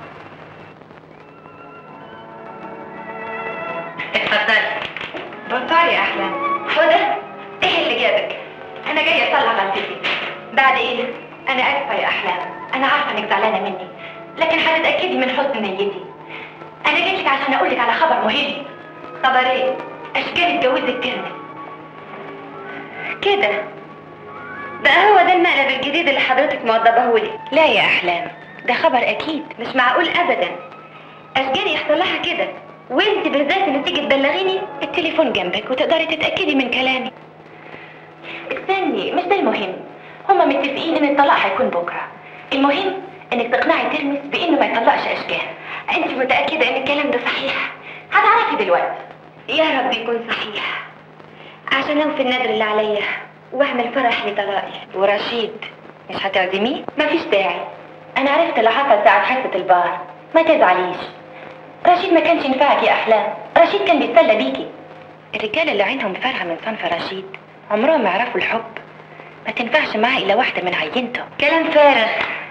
اتفضل. خير يا احلام؟ هدى، ايه اللي جابك؟ انا جايه اصلح غلطتي. بعد ايه؟ انا اسفه يا احلام، انا عارفه انك زعلانه مني، لكن هتتاكدي من حسن نيتي. انا جيت لك عشان اقول لك على خبر مهم. خبر ايه؟ اشكال اتجوزت ترمس كده. بقى هو ده المقلب الجديد اللي حضرتك موضبهولي؟ لا يا احلام، ده خبر اكيد مش معقول ابدا. اشجان يحصل لها كده وانت بالذات اللي تيجي تبلغيني؟ التليفون جنبك وتقدري تتاكدي من كلامي. استني، مش ده المهم. هما متفقين ان الطلاق هيكون بكره. المهم انك تقنعي ترمس بانه ما يطلقش اشجان. انت متاكده ان الكلام ده صحيح؟ هتعرفي دلوقتي. يا رب يكون صحيح عشان اوفي النذر اللي عليا واعمل فرح لطلاقي. ورشيد مش هتعزميه؟ مفيش داعي، انا عرفت اللي حصل ساعه حصه البار. ما تزعليش، رشيد ما كانش ينفعك يا احلام. رشيد كان بيتسلى بيكي. الرجاله اللي عينهم فارغه من صنف رشيد عمرهم ما يعرفوا الحب. ما تنفعش معاه الا واحده من عينته. كلام فارغ.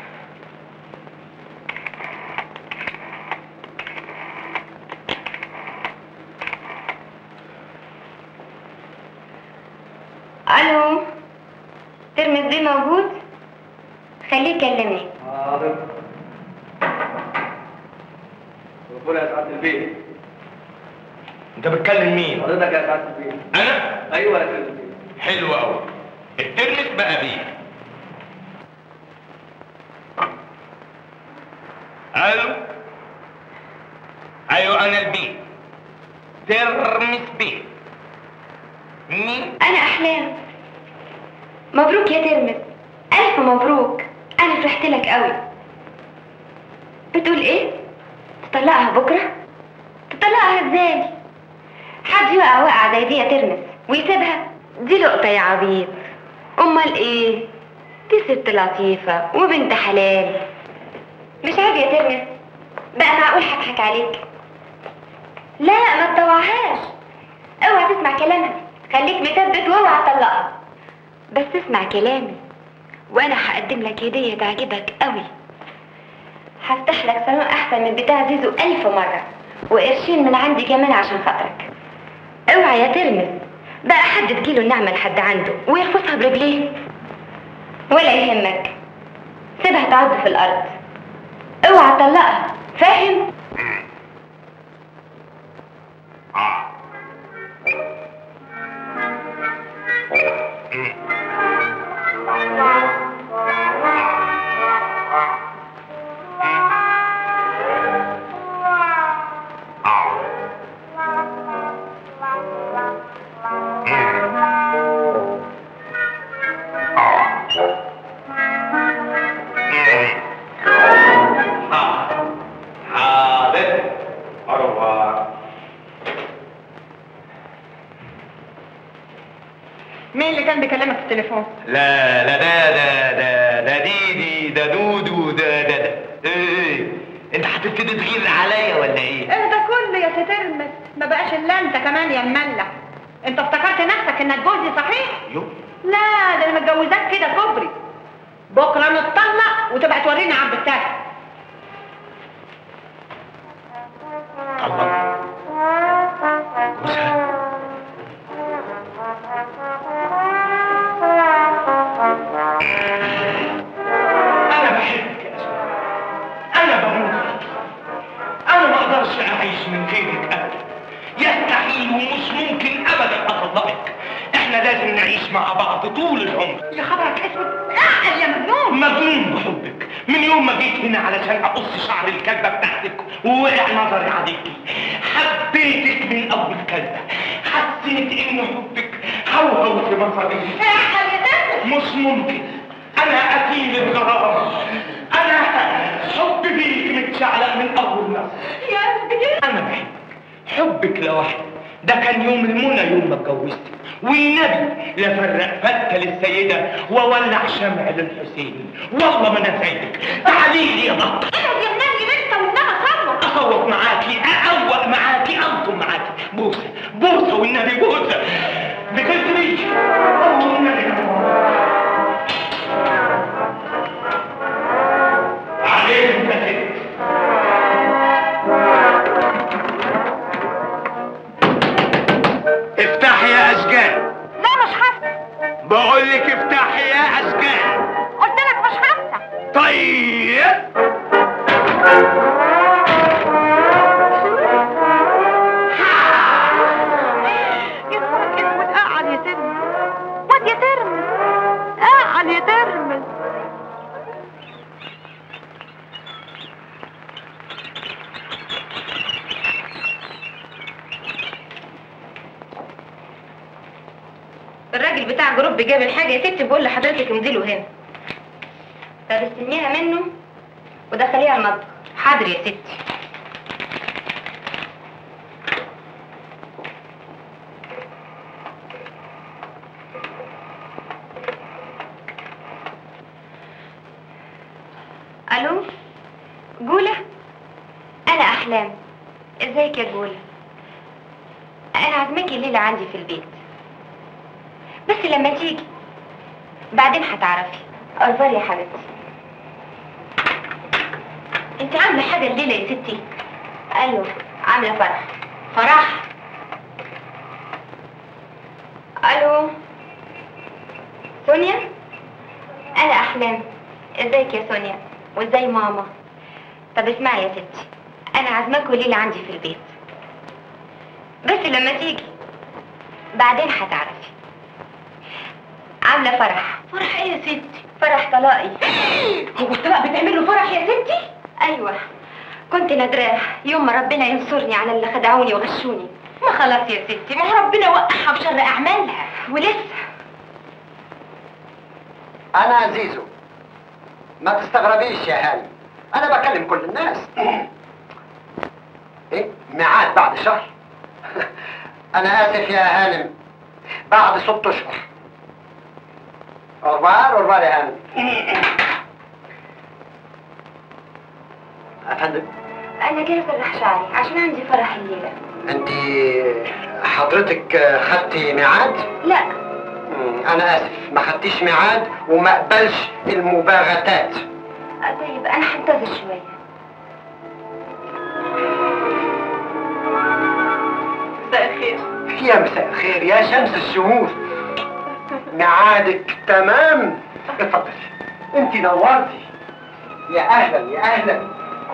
الو، ترمس دي موجود؟ خليه يكلمني. حاضر. قول يا سعاده البيت. انت بتكلم مين؟ حضرتك يا سعاده البيت. انا؟ ايوه يا سعاده البيت. حلو قوي. الترمس بقى بيه. الو. ايوه انا البيت. ترمس بيه. مين؟ انا احلام. مبروك يا ترمس، الف مبروك. انا فرحت لك قوي. بتقول ايه؟ تطلقها بكره؟ تطلقها ازاي؟ حد يقع وقعه زي دي يا ترمس ويسيبها؟ دي لقطه يا عبيط. امال ايه؟ دي ست لطيفه وبنت حلال. مش عيب يا ترمس؟ بقى معقول هضحك عليك؟ لا ما تطوعهاش، اوعى تسمع كلامها، خليك مثبت واوعى تطلقها. بس اسمع كلامي وانا هقدم لك هديه تعجبك قوي. هفتح لك صالون احسن من بتاع زيزو 1000 مره، وقرشين من عندي كمان عشان خاطرك. اوعى يا ترمس بقى حد تجيله النعمه لحد عنده ويرفضها برجليه. ولا يهمك، سيبها تعض في الارض، اوعى تطلقها، فاهم؟ مين اللي كان بيكلمك في التليفون؟ لا لا ده ديدي ده دودو ده ايه؟ انت هتبتدي تغير عليا ولا ايه؟ ايه ده كله يا سترمس؟ ما بقاش الا انت كمان يا مملح. انت افتكرت نفسك انك جوزي صحيح؟ يو لا، ده انا متجوزاك كده كوبري. بكره نتطلق وتبقى توريني عبد الساعه. الله جوزها. انا بحبك يا اسماء، انا بموت فيك، انا ما اقدرش اعيش من غيرك ابدا، يستحيل ومش ممكن ابدا اطلقك. احنا لازم نعيش مع بعض طول العمر. يا خبرك اسود، اعقل يا مجنون. مجنون بحبك من يوم ما جيت هنا علشان اقص شعر الكلبه بتاعتك ووقع نظري عليكي. حبيتك من اول كلبه، حسيت ان حبك هوهو في مصاريف. اعقل يا ترمس. مش ممكن، انا قتيل الغرام، انا حبي بيك متشعلق من اول نظر. يا قلبي انا بحبك، حبك لوحدك ده كان يوم المنى يوم ما اتجوزتك، والنبي لفرق فتة للسيدة وولع شمع للحسين. والله ما انا سايبك، تعالي لي يا بطة. اقعد يا منادي انت والنبي صبر. اصوت معاكي، اقوق معاكي، انطم معاكي، بوسه بوسه والنبي بوسه بكسريش. الله والنبي عليك انت ست. افتحي الراجل بتاع جروب جاب الحاجه يا ستي، بقول لحضرتك امضيله هنا. طب استلميها منه ودخليها المطبخ. حاضر يا ستي. الو جولة، انا احلام. ازيك يا جولة؟ انا عازماكي الليلة عندي في البيت، بس لما تيجي بعدين هتعرفي. اخبار يا حبيبتي؟ انت عاملة حاجة الليلة يا ستي؟ ايوه عاملة فرح. فرح؟ الو سونيا، انا احلام. ازيك يا سونيا؟ وازاي ماما؟ طب اسمعي يا ستي، انا عازماكوا ليلة عندي في البيت، بس لما تيجي بعدين هتعرفي. عاملة فرح. فرح ايه يا ستي؟ فرح طلاقي. هو الطلاق بتعمل له فرح يا ستي؟ ايوه، كنت نادراه يوم ما ربنا ينصرني على اللي خدعوني وغشوني. ما خلاص يا ستي، ما هو ربنا وقعها بشر اعمالها. ولسه انا زيزو، ما تستغربيش يا هاني، انا بكلم كل الناس. ايه ميعاد بعد شهر؟ انا اسف يا هانم، بعد 6 اشهر. أوربار يا هانم. افندم، انا جاي اسرح شعري عشان عندي فرح الليله. انت حضرتك خدتي ميعاد؟ لا. انا اسف، ما خدتيش ميعاد وما اقبلش المباغتات. طيب انا هنتظر شويه. مساء الخير. يا مساء الخير يا شمس الشموس، ميعادك تمام. اتفضلي، انت نورتي. يا اهلا يا اهلا.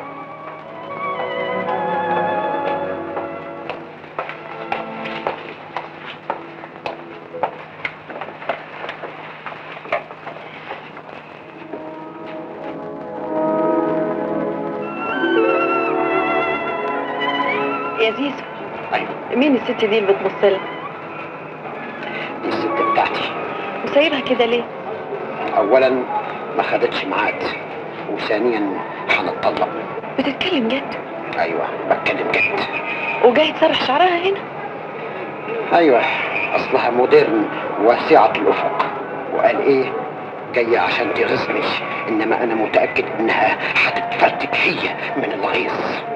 يا زيزو، ايوه. مين الست دي اللي بتبص لها؟ دي الست بتاعتي. وسايبها كده ليه؟ اولا ما خدتش ميعاد، وثانيا هنتطلق. بتتكلم جد؟ ايوه بتكلم جد. وجاي تسرح شعرها هنا؟ ايوه، اصلها مودرن واسعة الافق، وقال ايه جاية عشان تغيظني، انما انا متأكد انها هتتفرتك هي من الغيظ.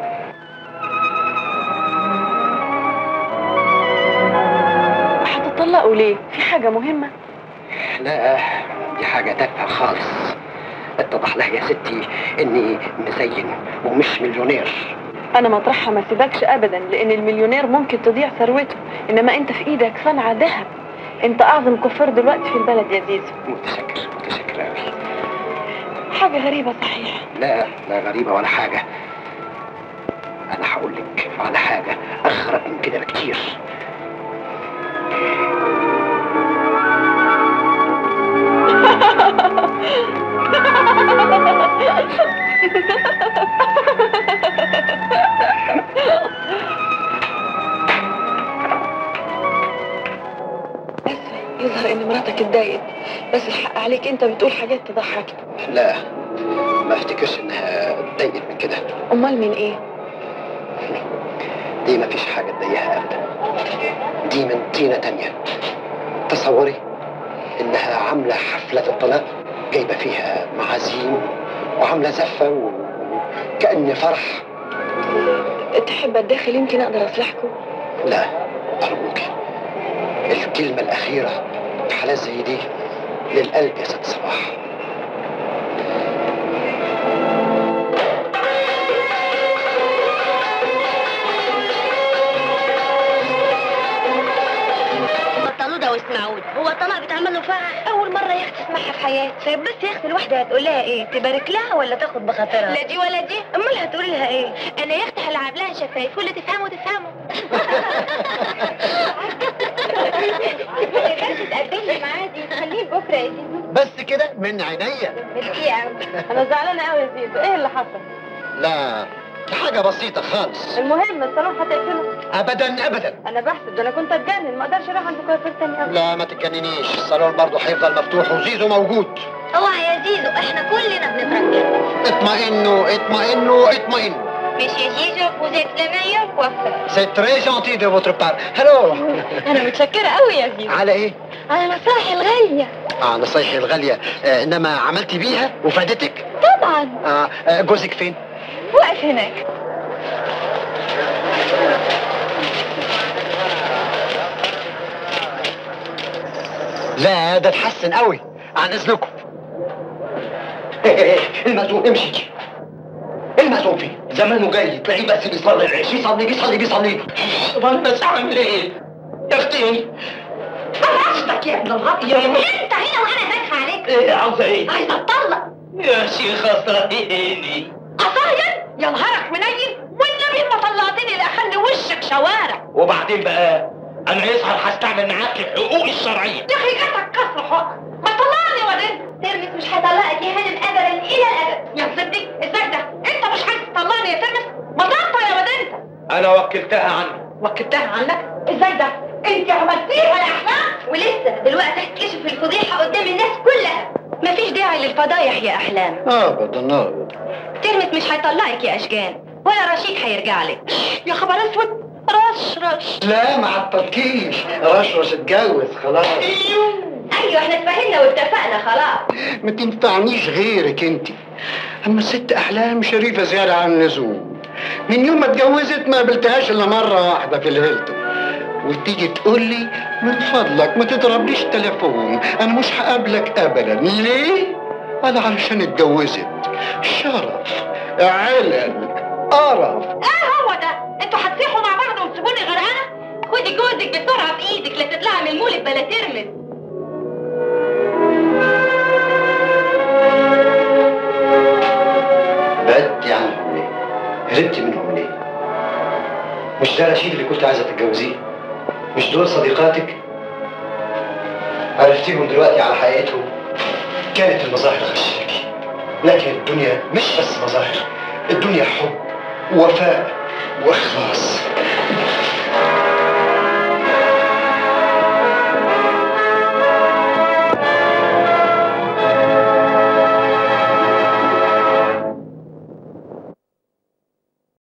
هتطلقوا ليه؟ في حاجة مهمة؟ لا، دي حاجة تافهة خالص. اتضح لها يا ستي اني مزين ومش مليونير. انا مطرحها ما سيبكش ابدا، لان المليونير ممكن تضيع ثروته، انما انت في ايدك صنعة ذهب. انت اعظم كفار دلوقتي في البلد يا زيزو. متشكر متشكر اوي. حاجة غريبة صحيح. لا لا غريبة ولا حاجة. انا هقولك على حاجة اغرب من كده بكتير. يظهر ان مراتك اتضايقت، بس الحق عليك انت بتقول حاجات تضحكني. لا، ما افتكرش انها اتضايقت من كده. امال من ايه؟ دي ما فيش حاجة تضايقها ابدا، دي من طينة تانية. تصوري انها عاملة حفلة الطلاق، جايبة فيها معازيم وعاملة زفة وكأن فرح. تحب اتدخل يمكن اقدر اصلحكم؟ لا ارجوك، الكلمة الأخيرة في حالات زي دي للقلب يا ست صباح. بطلوده واسمعوني، هو الطلاق بيتعمل له فرح؟ اول مره يا اختي اسمعها في حياتي. طيب بس يا اختي الواحده هتقول لها ايه؟ تبارك لها ولا تاخد بخاطرها؟ لا دي ولا دي. امال هتقولي لها ايه؟ انا يا اختي هلعب لها شفايف واللي تفهمه تفهمه. ما تقدرش تقابلني معادي، خليه بكره يا زيزو. بس كده من عينيا. ميرسي قوي. انا زعلانه قوي يا زيزو، ايه اللي حصل؟ لا حاجة بسيطة خالص. المهم الصالون هتقفله؟ ابدا ابدا. انا بحسب ده انا كنت اتجنن، ما اقدرش اروح عند كوافير تاني ابدا. لا ما تتجننيش، الصالون برضه هيفضل مفتوح وزيزو موجود. اوعى يا زيزو، احنا كلنا بنترجل. اطمئنوا اطمئنوا اطمئنوا. Monsieur Zizou, vous êtes le meilleur coiffeur. C'est très gentil de votre part. هلو. انا متشكرة قوي يا زيزو. على ايه؟ على نصايح الغالية. نصايحي الغالية، انما عملتي بيها وفادتك؟ طبعا. جوزك فين؟ واقف هناك. لا ده اتحسن قوي، عن اذنكم. المأذون امشي. المأذون فين؟ زمانه جاي، تلاقيه بس بيصلي العيش، بيصلي. طب انا بس اعمل ايه؟ يا اختي قصدك يا ابن الرب يا انت هنا وانا داخل عليك. ايه عاوزه ايه؟ عايزه اتطلق. يا شيخه صهيني. اصهين؟ يا نهارك منيل، والنبي ما طلعتني لاخلي وشك شوارع. وبعدين بقى انا يظهر هستعمل معاك الحقوق الشرعيه. يا اخي جاتك كسر حقك، ما تطلعني يا ودين. ترمس مش هيطلقك يا هانم ابدا الى الابد. يا صدق ازاي ده؟ انت مش عايز تطلعني يا ترمس؟ ما تقطع يا ودين. انا وكلتها عنك. وكلتها عنك؟ ازاي ده؟ انت عملتيها يا احلام؟ ولسه دلوقتي هتكشف الفضيحه قدام الناس كلها. مفيش داعي للفضايح يا احلام. ابدا. ترمس مش هيطلقك يا اشجان، ولا رشيد هيرجع لك. يا خبر اسود، رش. لا ما عطلكيش، رش اتجوز خلاص. ايوه احنا اتفاهمنا واتفقنا خلاص. ما تنفعنيش غيرك انت. اما الست احلام شريفه زياده عن اللزوم. من يوم ما اتجوزت ما قابلتهاش الا مره واحده في الهيلتون، وتيجي تقول لي من فضلك ما تضربليش تليفون، انا مش هقابلك ابدا. ليه؟ انا علشان اتجوزت. شرف، علل، قرف. هو ده؟ انتوا هتسيحوا مع بعض وتسيبوني غرقانه؟ خدي جوزك بسرعه في ايدك لا تطلعي من المولد بلا ترمس. بعدتي عنهم ليه؟ هربتي منهم ليه؟ مش ده رشيد اللي كنت عايزه تتجوزيه؟ مش دول صديقاتك؟ عرفتيهم دلوقتي على حقيقتهم؟ كانت المظاهر غشاكي، لكن الدنيا مش بس مظاهر، الدنيا حب ووفاء واخلاص.